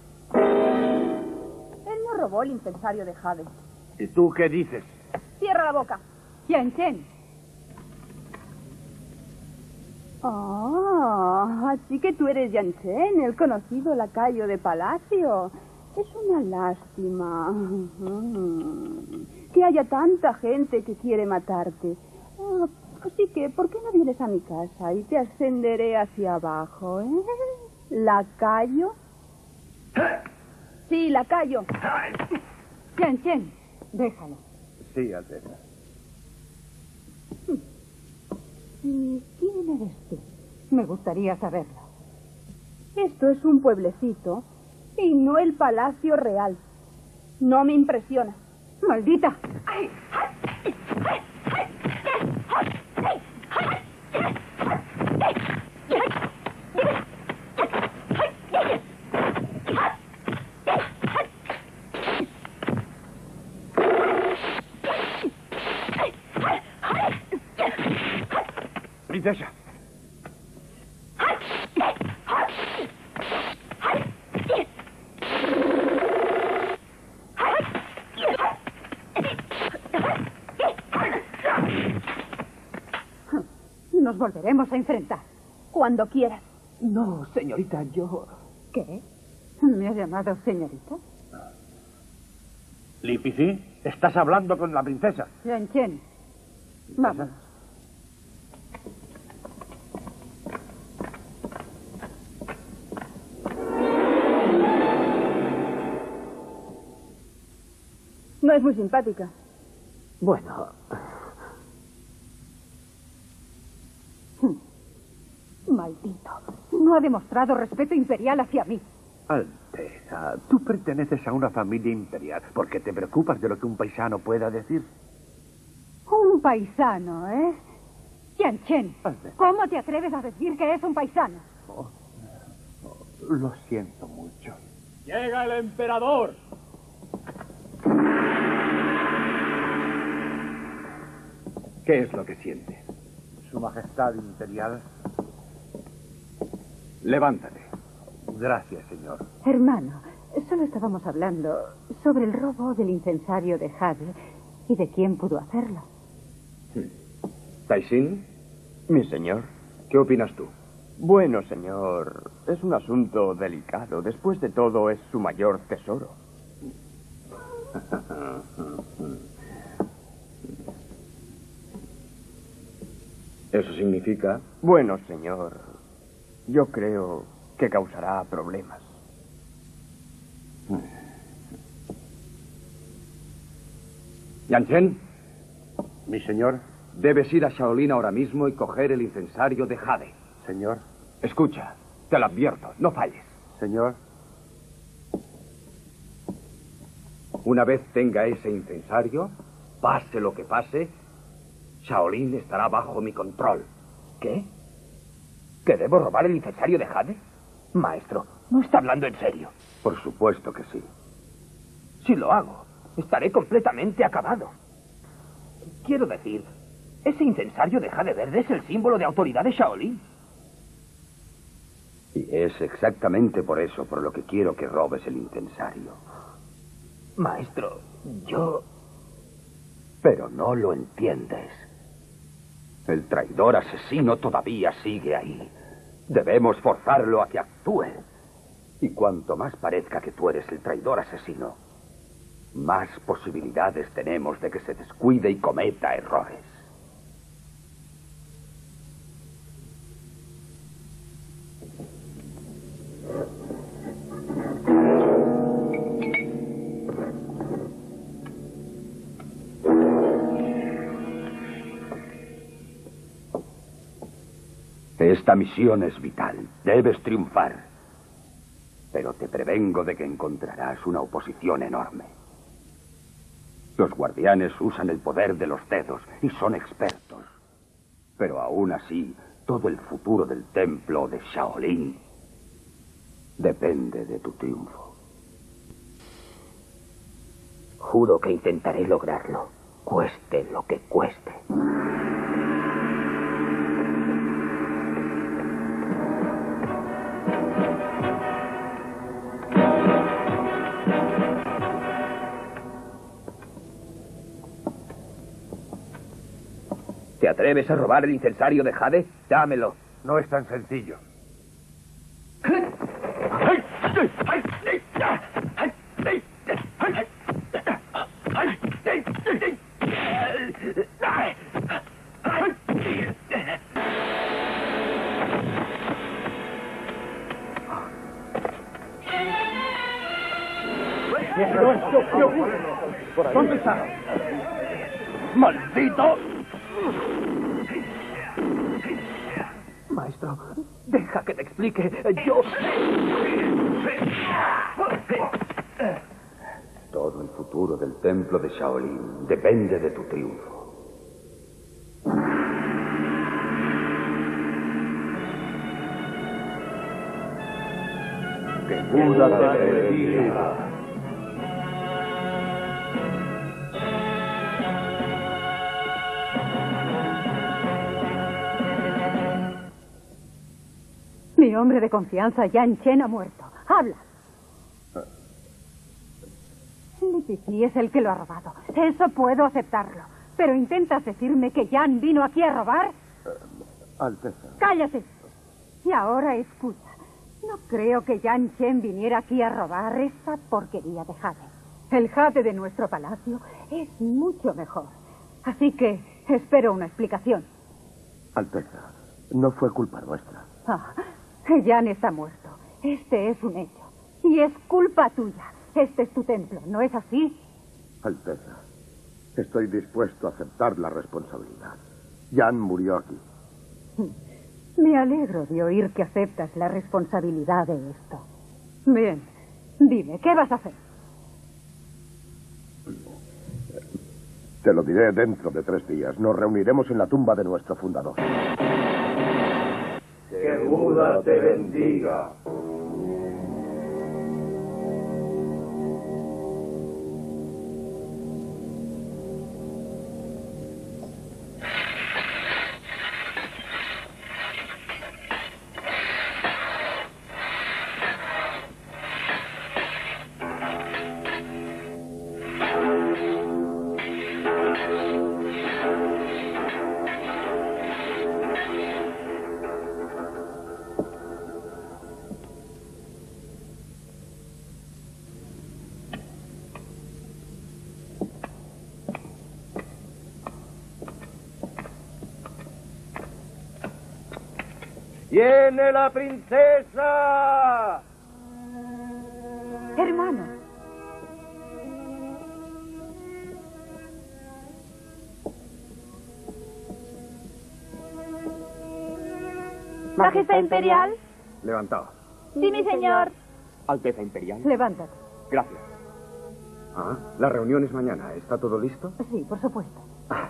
Él no robó el incensario de jade. ¿Y tú qué dices? Cierra la boca. Yanchen. Así que tú eres Yanchen, el conocido lacayo de palacio. Es una lástima que haya tanta gente que quiere matarte. Así que, ¿por qué no vienes a mi casa y te ascenderé hacia abajo, ¿Lacayo? Sí, lacayo. Yanchen, déjalo. Sí, Alteza. ¿Y quién eres tú? Me gustaría saberlo. Esto es un pueblecito y no el palacio real. No me impresiona. ¡Maldita! Princesa. Nos volveremos a enfrentar. Cuando quieras. No, señorita, yo... ¿Qué? ¿Me has llamado señorita? Lipici, estás hablando con la princesa. Yanchen, vamos. No es muy simpática. Bueno... Maldito. No ha demostrado respeto imperial hacia mí. Alteza, tú perteneces a una familia imperial. ¿Por qué te preocupas de lo que un paisano pueda decir? Un paisano, ¿eh? Yanchen, ¿cómo te atreves a decir que es un paisano? Lo siento mucho. ¡Llega el emperador! ¿Qué es lo que siente? Su Majestad Imperial. Levántate. Gracias, señor. Hermano, solo estábamos hablando sobre el robo del incensario de jade y de quién pudo hacerlo. ¿Taishin? Mi señor. ¿Qué opinas tú? Bueno, señor, es un asunto delicado. Después de todo, es su mayor tesoro. ¿Eso significa? Bueno, señor, yo creo que causará problemas. Yanchen, mi señor, debes ir a Shaolin ahora mismo y coger el incensario de jade. Señor. Escucha, te lo advierto, no falles. Señor. Una vez tenga ese incensario, pase lo que pase, Shaolin estará bajo mi control. ¿Qué? ¿Que debo robar el incensario de jade? Maestro, no está hablando en serio. Por supuesto que sí. Si lo hago, estaré completamente acabado. Quiero decir, ese incensario de jade verde es el símbolo de autoridad de Shaolin. Y es exactamente por eso por lo que quiero que robes el incensario. Maestro, yo... Pero no lo entiendes. El traidor asesino todavía sigue ahí. Debemos forzarlo a que actúe. Y cuanto más parezca que tú eres el traidor asesino, más posibilidades tenemos de que se descuide y cometa errores. Esta misión es vital. Debes triunfar. Pero te prevengo de que encontrarás una oposición enorme. Los guardianes usan el poder de los dedos y son expertos. Pero aún así, todo el futuro del templo de Shaolin depende de tu triunfo. Juro que intentaré lograrlo, cueste lo que cueste. ¿Te atreves a robar el incensario de Jade? Dámelo. No es tan sencillo. ¿Dónde está? ¡Maldito! Maestro, deja que te explique. Yo... Todo el futuro del templo de Shaolin depende de tu triunfo. Que Buda te bendiga. Mi hombre de confianza, Yan Chen, ha muerto. ¡Habla! Li Zizi es el que lo ha robado. Eso puedo aceptarlo. Pero ¿intentas decirme que Yan vino aquí a robar? Alteza. ¡Cállate! Y ahora escucha. No creo que Yan Chen viniera aquí a robar esa porquería de jade. El jade de nuestro palacio es mucho mejor. Así que espero una explicación. Alteza, no fue culpa nuestra. Ah, Yan está muerto. Este es un hecho. Y es culpa tuya. Este es tu templo, ¿no es así? Alteza, estoy dispuesto a aceptar la responsabilidad. Yan murió aquí. Me alegro de oír que aceptas la responsabilidad de esto. Bien, dime, ¿qué vas a hacer? Te lo diré dentro de 3 días. Nos reuniremos en la tumba de nuestro fundador. Que Buda te bendiga. ¡Viene la princesa! Hermano. ¿Majestad Imperial? Levantaos. Sí, mi señor. Alteza Imperial. Levántate. Gracias. Ah, la reunión es mañana. ¿Está todo listo? Sí, por supuesto.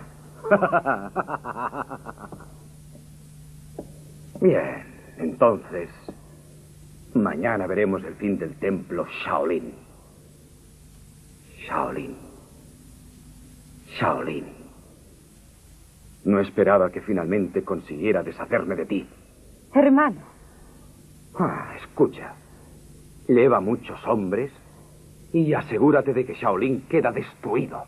Bien, entonces, mañana veremos el fin del templo Shaolin. Shaolin. Shaolin. No esperaba que finalmente consiguiera deshacerme de ti. Hermano. Escucha. Lleva muchos hombres y asegúrate de que Shaolin queda destruido.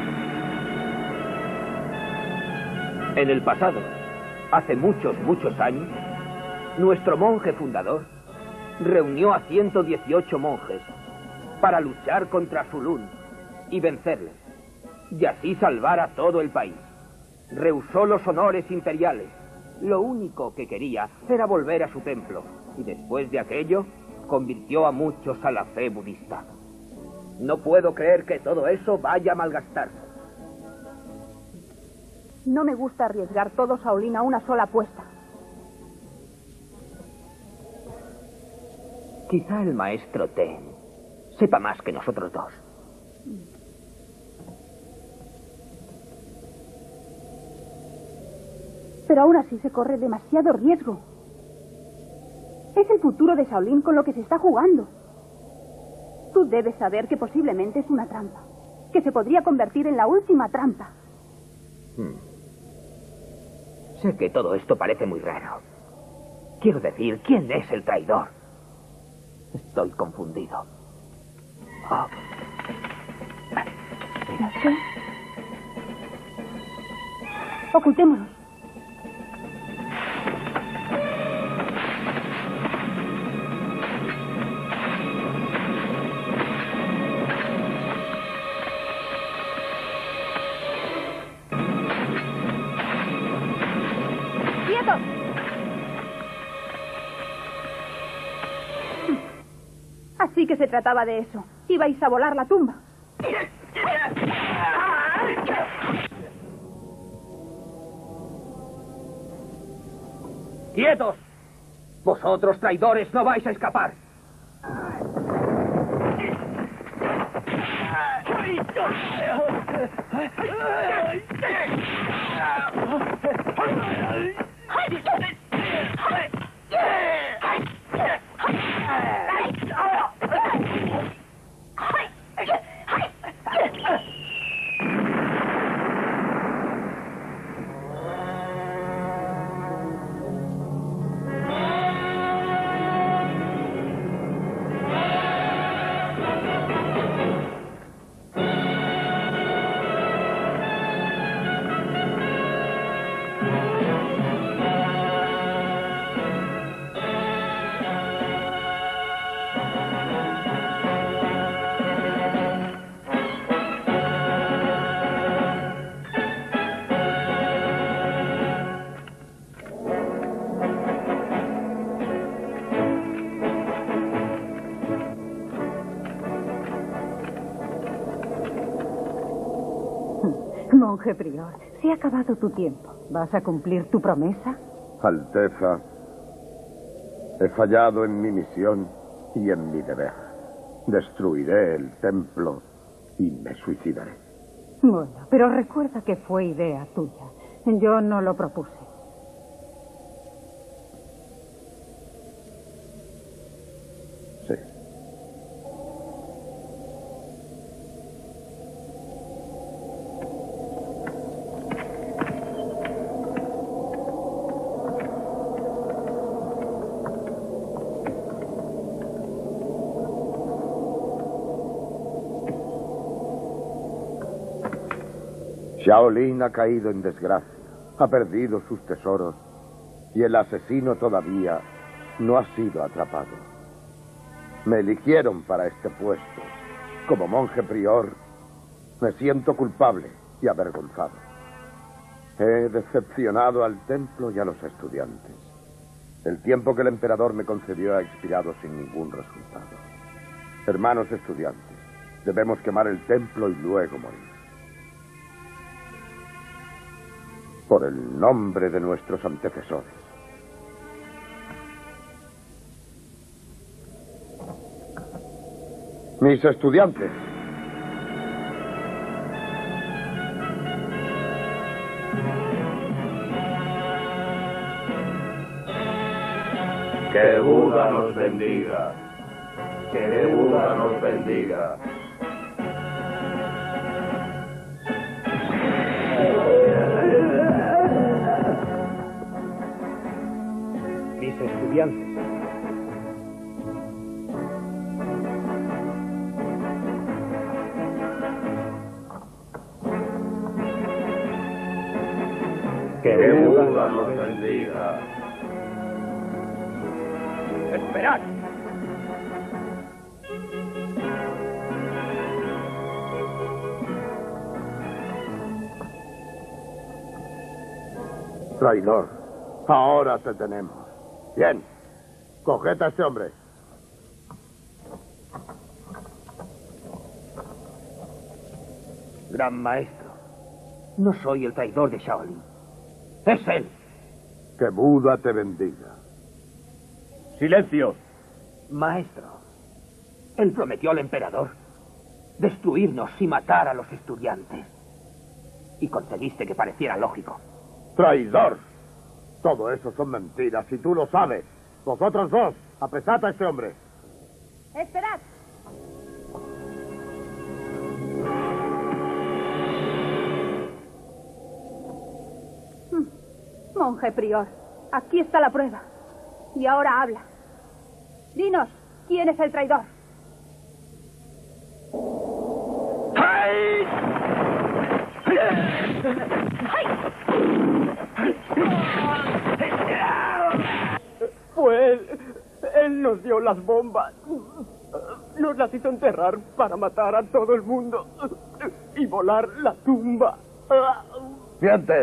En el pasado, hace muchos años, nuestro monje fundador reunió a 118 monjes para luchar contra Zulun y vencerles, y así salvar a todo el país. Rehusó los honores imperiales. Lo único que quería era volver a su templo, y después de aquello, convirtió a muchos a la fe budista. No puedo creer que todo eso vaya a malgastarse. No me gusta arriesgar todo Shaolin a una sola apuesta. Quizá el maestro Ten sepa más que nosotros dos. Pero aún así se corre demasiado riesgo. Es el futuro de Shaolin con lo que se está jugando. Tú debes saber que posiblemente es una trampa, que se podría convertir en la última trampa. Sé que todo esto parece muy raro. Quiero decir, ¿quién es el traidor? Estoy confundido. Ocultémonos. Así que se trataba de eso. Ibais a volar la tumba. ¡Quietos! Vosotros, traidores, no vais a escapar. Monje prior, se ha acabado tu tiempo. ¿Vas a cumplir tu promesa? Alteza, he fallado en mi misión y en mi deber. Destruiré el templo y me suicidaré. Bueno, pero recuerda que fue idea tuya. Yo no lo propuse. Sí. Shaolin ha caído en desgracia, ha perdido sus tesoros y el asesino todavía no ha sido atrapado. Me eligieron para este puesto. Como monje prior, me siento culpable y avergonzado. He decepcionado al templo y a los estudiantes. El tiempo que el emperador me concedió ha expirado sin ningún resultado. Hermanos estudiantes, debemos quemar el templo y luego morir. Por el nombre de nuestros antecesores. Mis estudiantes. Que Buda nos bendiga. Que Buda nos bendiga. Mis estudiantes. Que Buda nos bendiga. ¡Esperad! Traidor, ahora te tenemos. Bien, coged a este hombre. Gran maestro, no soy el traidor de Shaolin. Es él. Que Buda te bendiga. ¡Silencio! Maestro, él prometió al emperador destruirnos y matar a los estudiantes. Y conseguiste que pareciera lógico. ¡Traidor! Todo eso son mentiras y tú lo sabes. Vosotros dos, apresad a este hombre. ¡Esperad! Monje prior, aquí está la prueba. Y ahora habla. Dinos, ¿quién es el traidor? Fue él. Él nos dio las bombas. Nos las hizo enterrar para matar a todo el mundo. Y volar la tumba. ¡Mientes!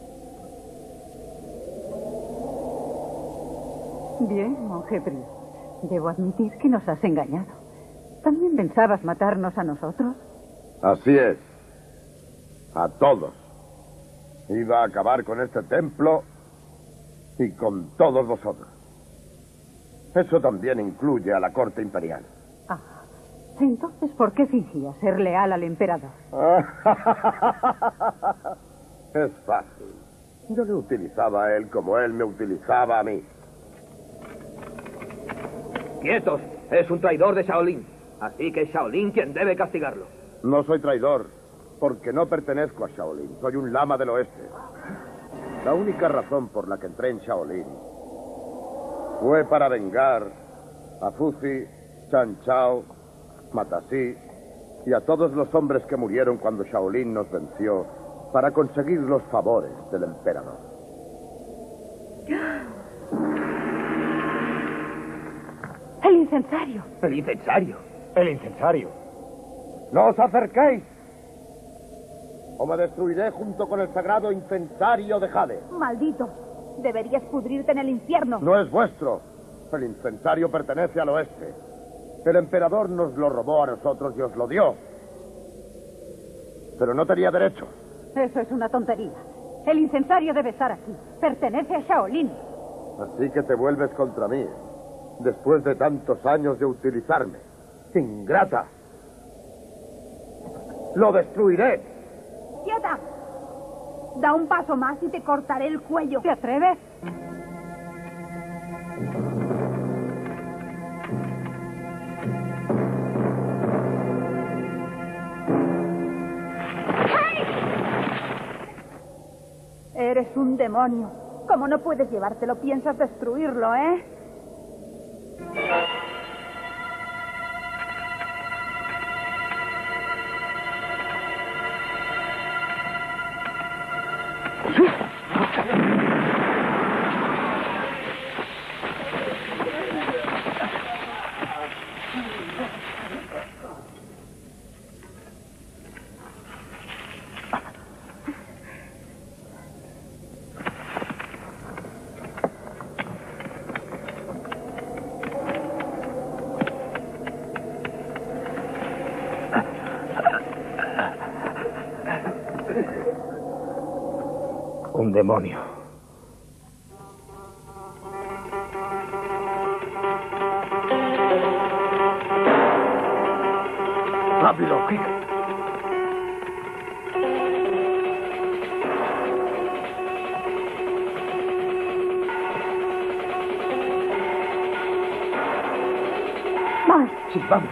Bien, monje prior. Debo admitir que nos has engañado. ¿También pensabas matarnos a nosotros? Así es. A todos. Iba a acabar con este templo y con todos vosotros. Eso también incluye a la corte imperial. Ah, entonces, ¿por qué fingías ser leal al emperador? Es fácil. Yo le utilizaba a él como él me utilizaba a mí. ¡Quietos! Es un traidor de Shaolin. Así que es Shaolin quien debe castigarlo. No soy traidor, porque no pertenezco a Shaolin. Soy un lama del oeste. La única razón por la que entré en Shaolin fue para vengar a Fuzi, Chan Chao, Matasi y a todos los hombres que murieron cuando Shaolin nos venció para conseguir los favores del emperador. ¡El incensario! ¿El incensario? El incensario. ¡No os acerquéis! O me destruiré junto con el sagrado incensario de Jade. Maldito. Deberías pudrirte en el infierno. No es vuestro. El incensario pertenece al oeste. El emperador nos lo robó a nosotros y os lo dio. Pero no tenía derecho. Eso es una tontería. El incensario debe estar aquí. Pertenece a Shaolin. Así que te vuelves contra mí, después de tantos años de utilizarme. ¡Ingrata! ¡Lo destruiré! ¡Quieta! Da un paso más y te cortaré el cuello. ¿Te atreves? Eres un demonio. Como no puedes llevártelo, piensas destruirlo, ¿eh? Un demonio. ¡Rápido, Kik! ¡Vamos! Sí, vamos.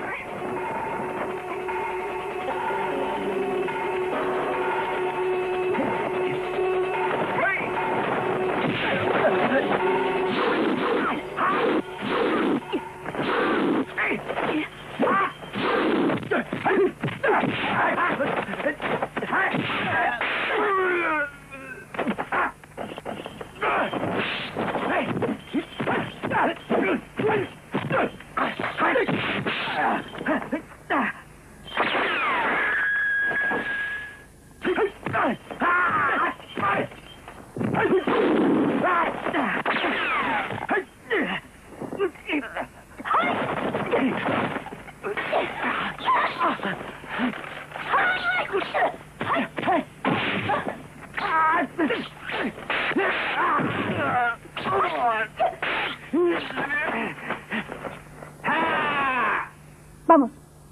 Vamos.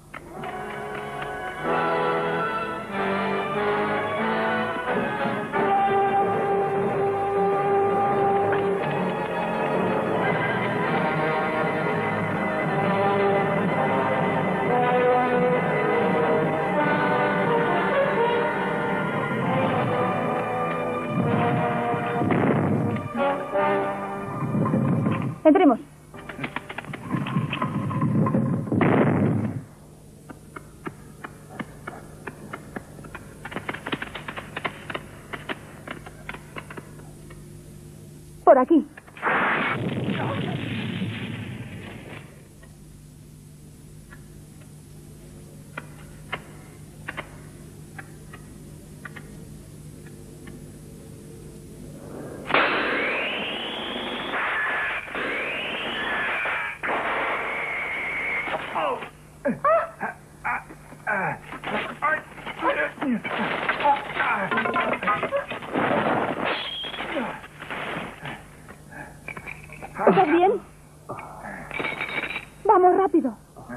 Entremos. Por aquí. bien? Vamos, rápido.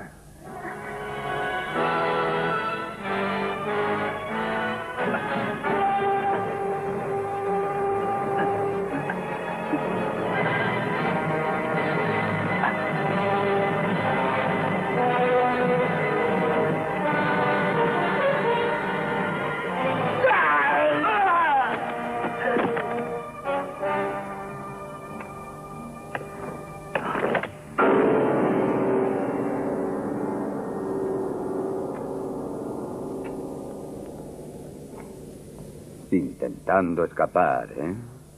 Intentando escapar, ¿eh?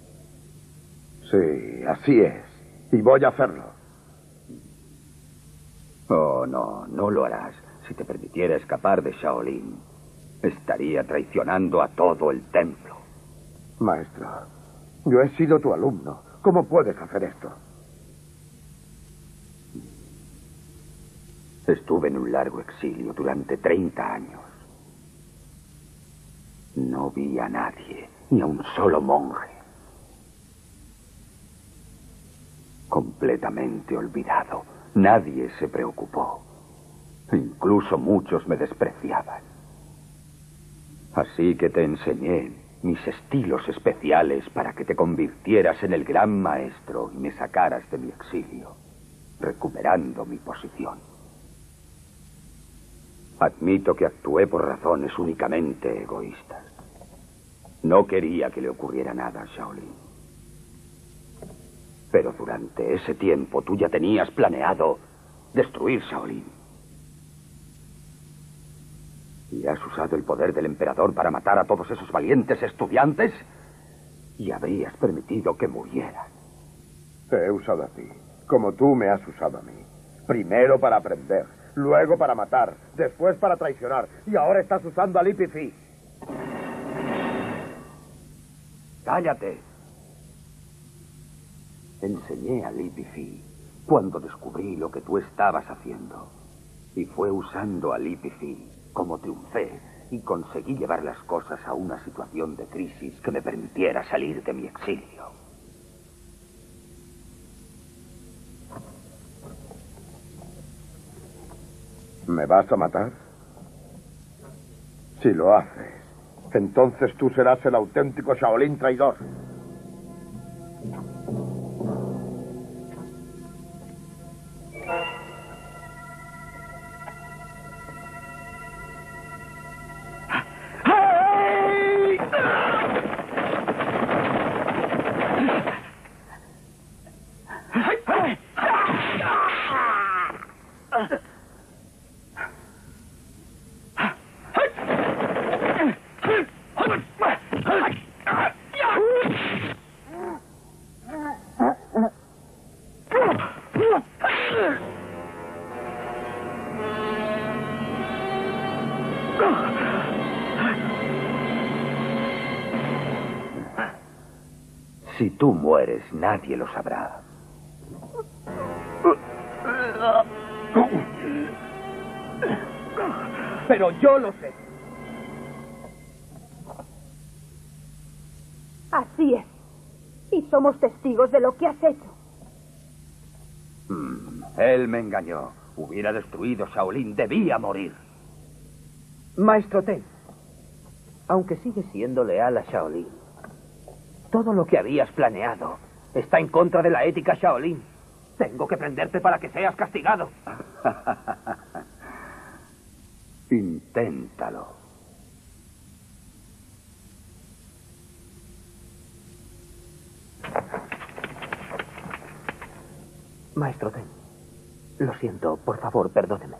Sí, así es. Y voy a hacerlo. Oh, no, no lo harás. Si te permitiera escapar de Shaolin, estaría traicionando a todo el templo. Maestro, yo he sido tu alumno. ¿Cómo puedes hacer esto? Estuve en un largo exilio durante 30 años. No vi a nadie, ni a un solo monje. Completamente olvidado. Nadie se preocupó. Incluso muchos me despreciaban. Así que te enseñé mis estilos especiales para que te convirtieras en el gran maestro y me sacaras de mi exilio, recuperando mi posición. Admito que actué por razones únicamente egoístas. No quería que le ocurriera nada a Shaolin. Pero durante ese tiempo tú ya tenías planeado destruir Shaolin. ¿Y has usado el poder del emperador para matar a todos esos valientes estudiantes? Y habrías permitido que murieran. Te he usado a ti, como tú me has usado a mí. Primero para aprender, luego para matar, después para traicionar, y ahora estás usando a Li Pifei. ¡Cállate! Enseñé a Li Pifei cuando descubrí lo que tú estabas haciendo. Y fue usando a Li Pifei como triunfé y conseguí llevar las cosas a una situación de crisis que me permitiera salir de mi exilio. ¿Me vas a matar? Si lo haces, entonces tú serás el auténtico Shaolin traidor. Si tú mueres, nadie lo sabrá. Pero yo lo sé. Así es. Y somos testigos de lo que has hecho. Él me engañó. Hubiera destruido Shaolin. Debía morir. Maestro Ten, aunque sigues siendo leal a Shaolin, todo lo que habías planeado está en contra de la ética Shaolin. Tengo que prenderte para que seas castigado. Inténtalo. Maestro Ten, lo siento, por favor, perdóneme.